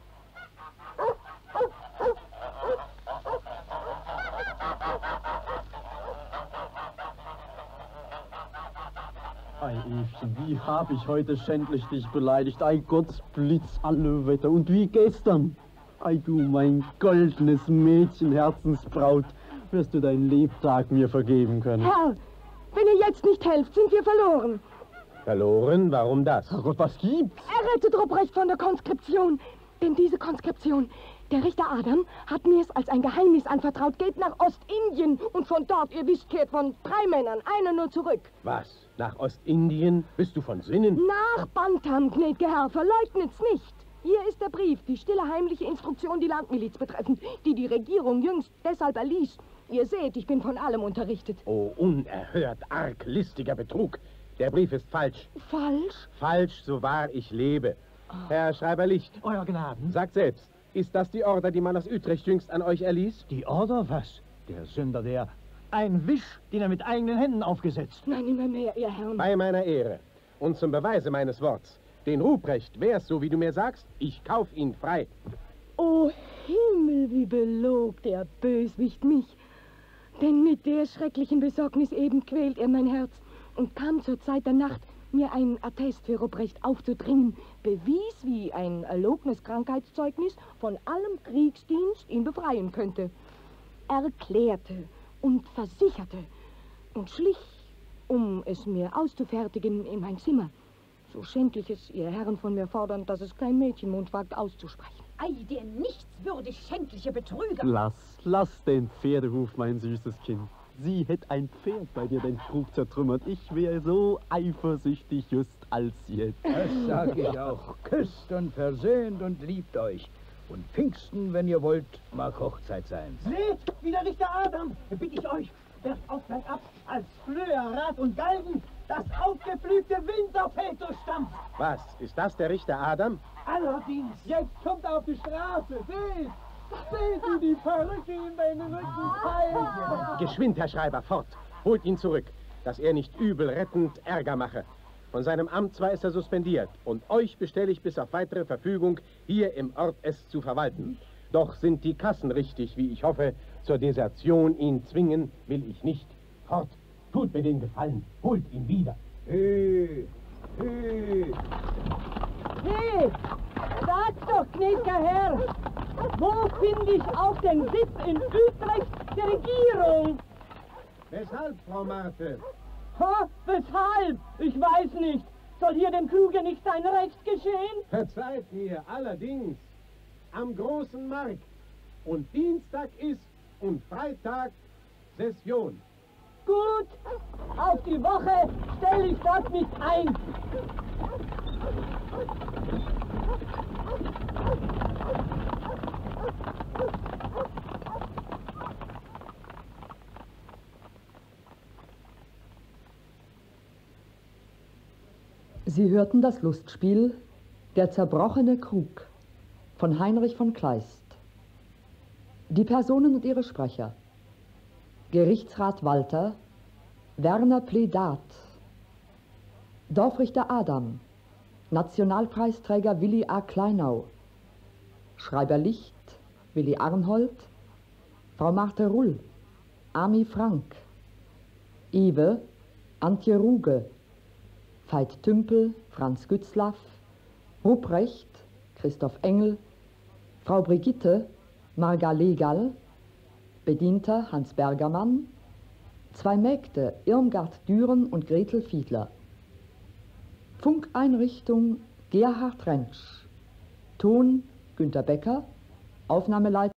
Ei, Evchen, wie hab ich heute schändlich dich beleidigt? Ei, Gotts Blitz, alle Wetter. Und wie gestern? Ei, du mein goldenes Mädchen, Herzensbraut, wirst du dein Lebtag mir vergeben können. Herr, wenn ihr jetzt nicht helft, sind wir verloren. Verloren? Warum das? Ach Gott, was gibt's? Errettet Ruprecht von der Konskription. Denn diese Konskription, der Richter Adam hat mir es als ein Geheimnis anvertraut, geht nach Ostindien und von dort, ihr wisst, kehrt von drei Männern einer nur zurück. Was? Nach Ostindien? Bist du von Sinnen? Nach Bantam, gnäd'ger Herr, verleugnet's nicht. Hier ist der Brief, die stille heimliche Instruktion, die Landmiliz betreffend, die die Regierung jüngst deshalb erließ. Ihr seht, ich bin von allem unterrichtet. Oh, unerhört arglistiger Betrug. Der Brief ist falsch. Falsch? Falsch, so wahr ich lebe. Herr Schreiber Licht. Euer Gnaden. Sagt selbst, ist das die Order, die man aus Utrecht jüngst an euch erließ? Die Order? Was? Der Sünder, der... Ein Wisch, den er mit eigenen Händen aufgesetzt. Nein, immer mehr, ihr Herren. Bei meiner Ehre. Und zum Beweise meines Worts. Den Ruprecht wär's, so wie du mir sagst, ich kauf ihn frei. O Himmel, wie belog der Böswicht mich. Denn mit der schrecklichen Besorgnis eben quält er mein Herz und kam zur Zeit der Nacht, mir einen Attest für Ruprecht aufzudringen, bewies, wie ein erlogenes Krankheitszeugnis von allem Kriegsdienst ihn befreien könnte. Erklärte und versicherte und schlich, um es mir auszufertigen, in mein Zimmer. So schändlich es ihr Herren von mir fordern, dass es kein Mädchenmund wagt auszusprechen. Ei, der nichtswürdig schändliche Betrüger. Lass, lass den Pferdehuf, mein süßes Kind. Sie hätt ein Pferd bei dir den Krug zertrümmert. Ich wäre so eifersüchtig just als jetzt. Das sag ich auch. Küsst und versöhnt und liebt euch. Und Pfingsten, wenn ihr wollt, mag Hochzeit sein. Seht, wie der Richter Adam, bitte ich euch, werft auf bergab als Flöher, Rad und Galgen das aufgepflügte Winterfeld durchstampft. Was, ist das der Richter Adam? Allerdings, jetzt kommt er auf die Straße, seht! Seht, wie die Perücke ihm den Rücken feilt! Geschwind, Herr Schreiber, fort! Holt ihn zurück, dass er nicht übel rettend Ärger mache. Von seinem Amt zwar ist er suspendiert, und euch bestelle ich bis auf weitere Verfügung, hier im Ort es zu verwalten. Doch sind die Kassen richtig, wie ich hoffe, zur Desertion ihn zwingen will ich nicht. Fort, tut mir den Gefallen, holt ihn wieder. Hey, hey. Hey, sag doch, gnädiger Herr, wo finde ich auf den Sitz in Utrecht der Regierung? Weshalb, Frau Marthe? Ha, weshalb? Ich weiß nicht. Soll hier dem Kruge nicht sein Recht geschehen? Verzeiht mir, allerdings, am großen Markt. Und Dienstag ist und Freitag Session. Gut, auf die Woche stelle ich dort mich ein. Sie hörten das Lustspiel Der zerbrochene Krug von Heinrich von Kleist. Die Personen und ihre Sprecher: Gerichtsrat Walter, Werner Pledat, Dorfrichter Adam, Nationalpreisträger Willi A. Kleinau, Schreiber Licht Willi Arnhold, Frau Marthe Rull, Ami Frank, Iwe Antje Ruge, Veit Tümpel Franz Gützlaff, Ruprecht Christoph Engel, Frau Brigitte Marga Legal, Bedienter Hans Bergermann, zwei Mägde Irmgard Düren und Gretel Fiedler. Funkeinrichtung Gerhard Rentsch, Ton Günter Becker, Aufnahmeleiter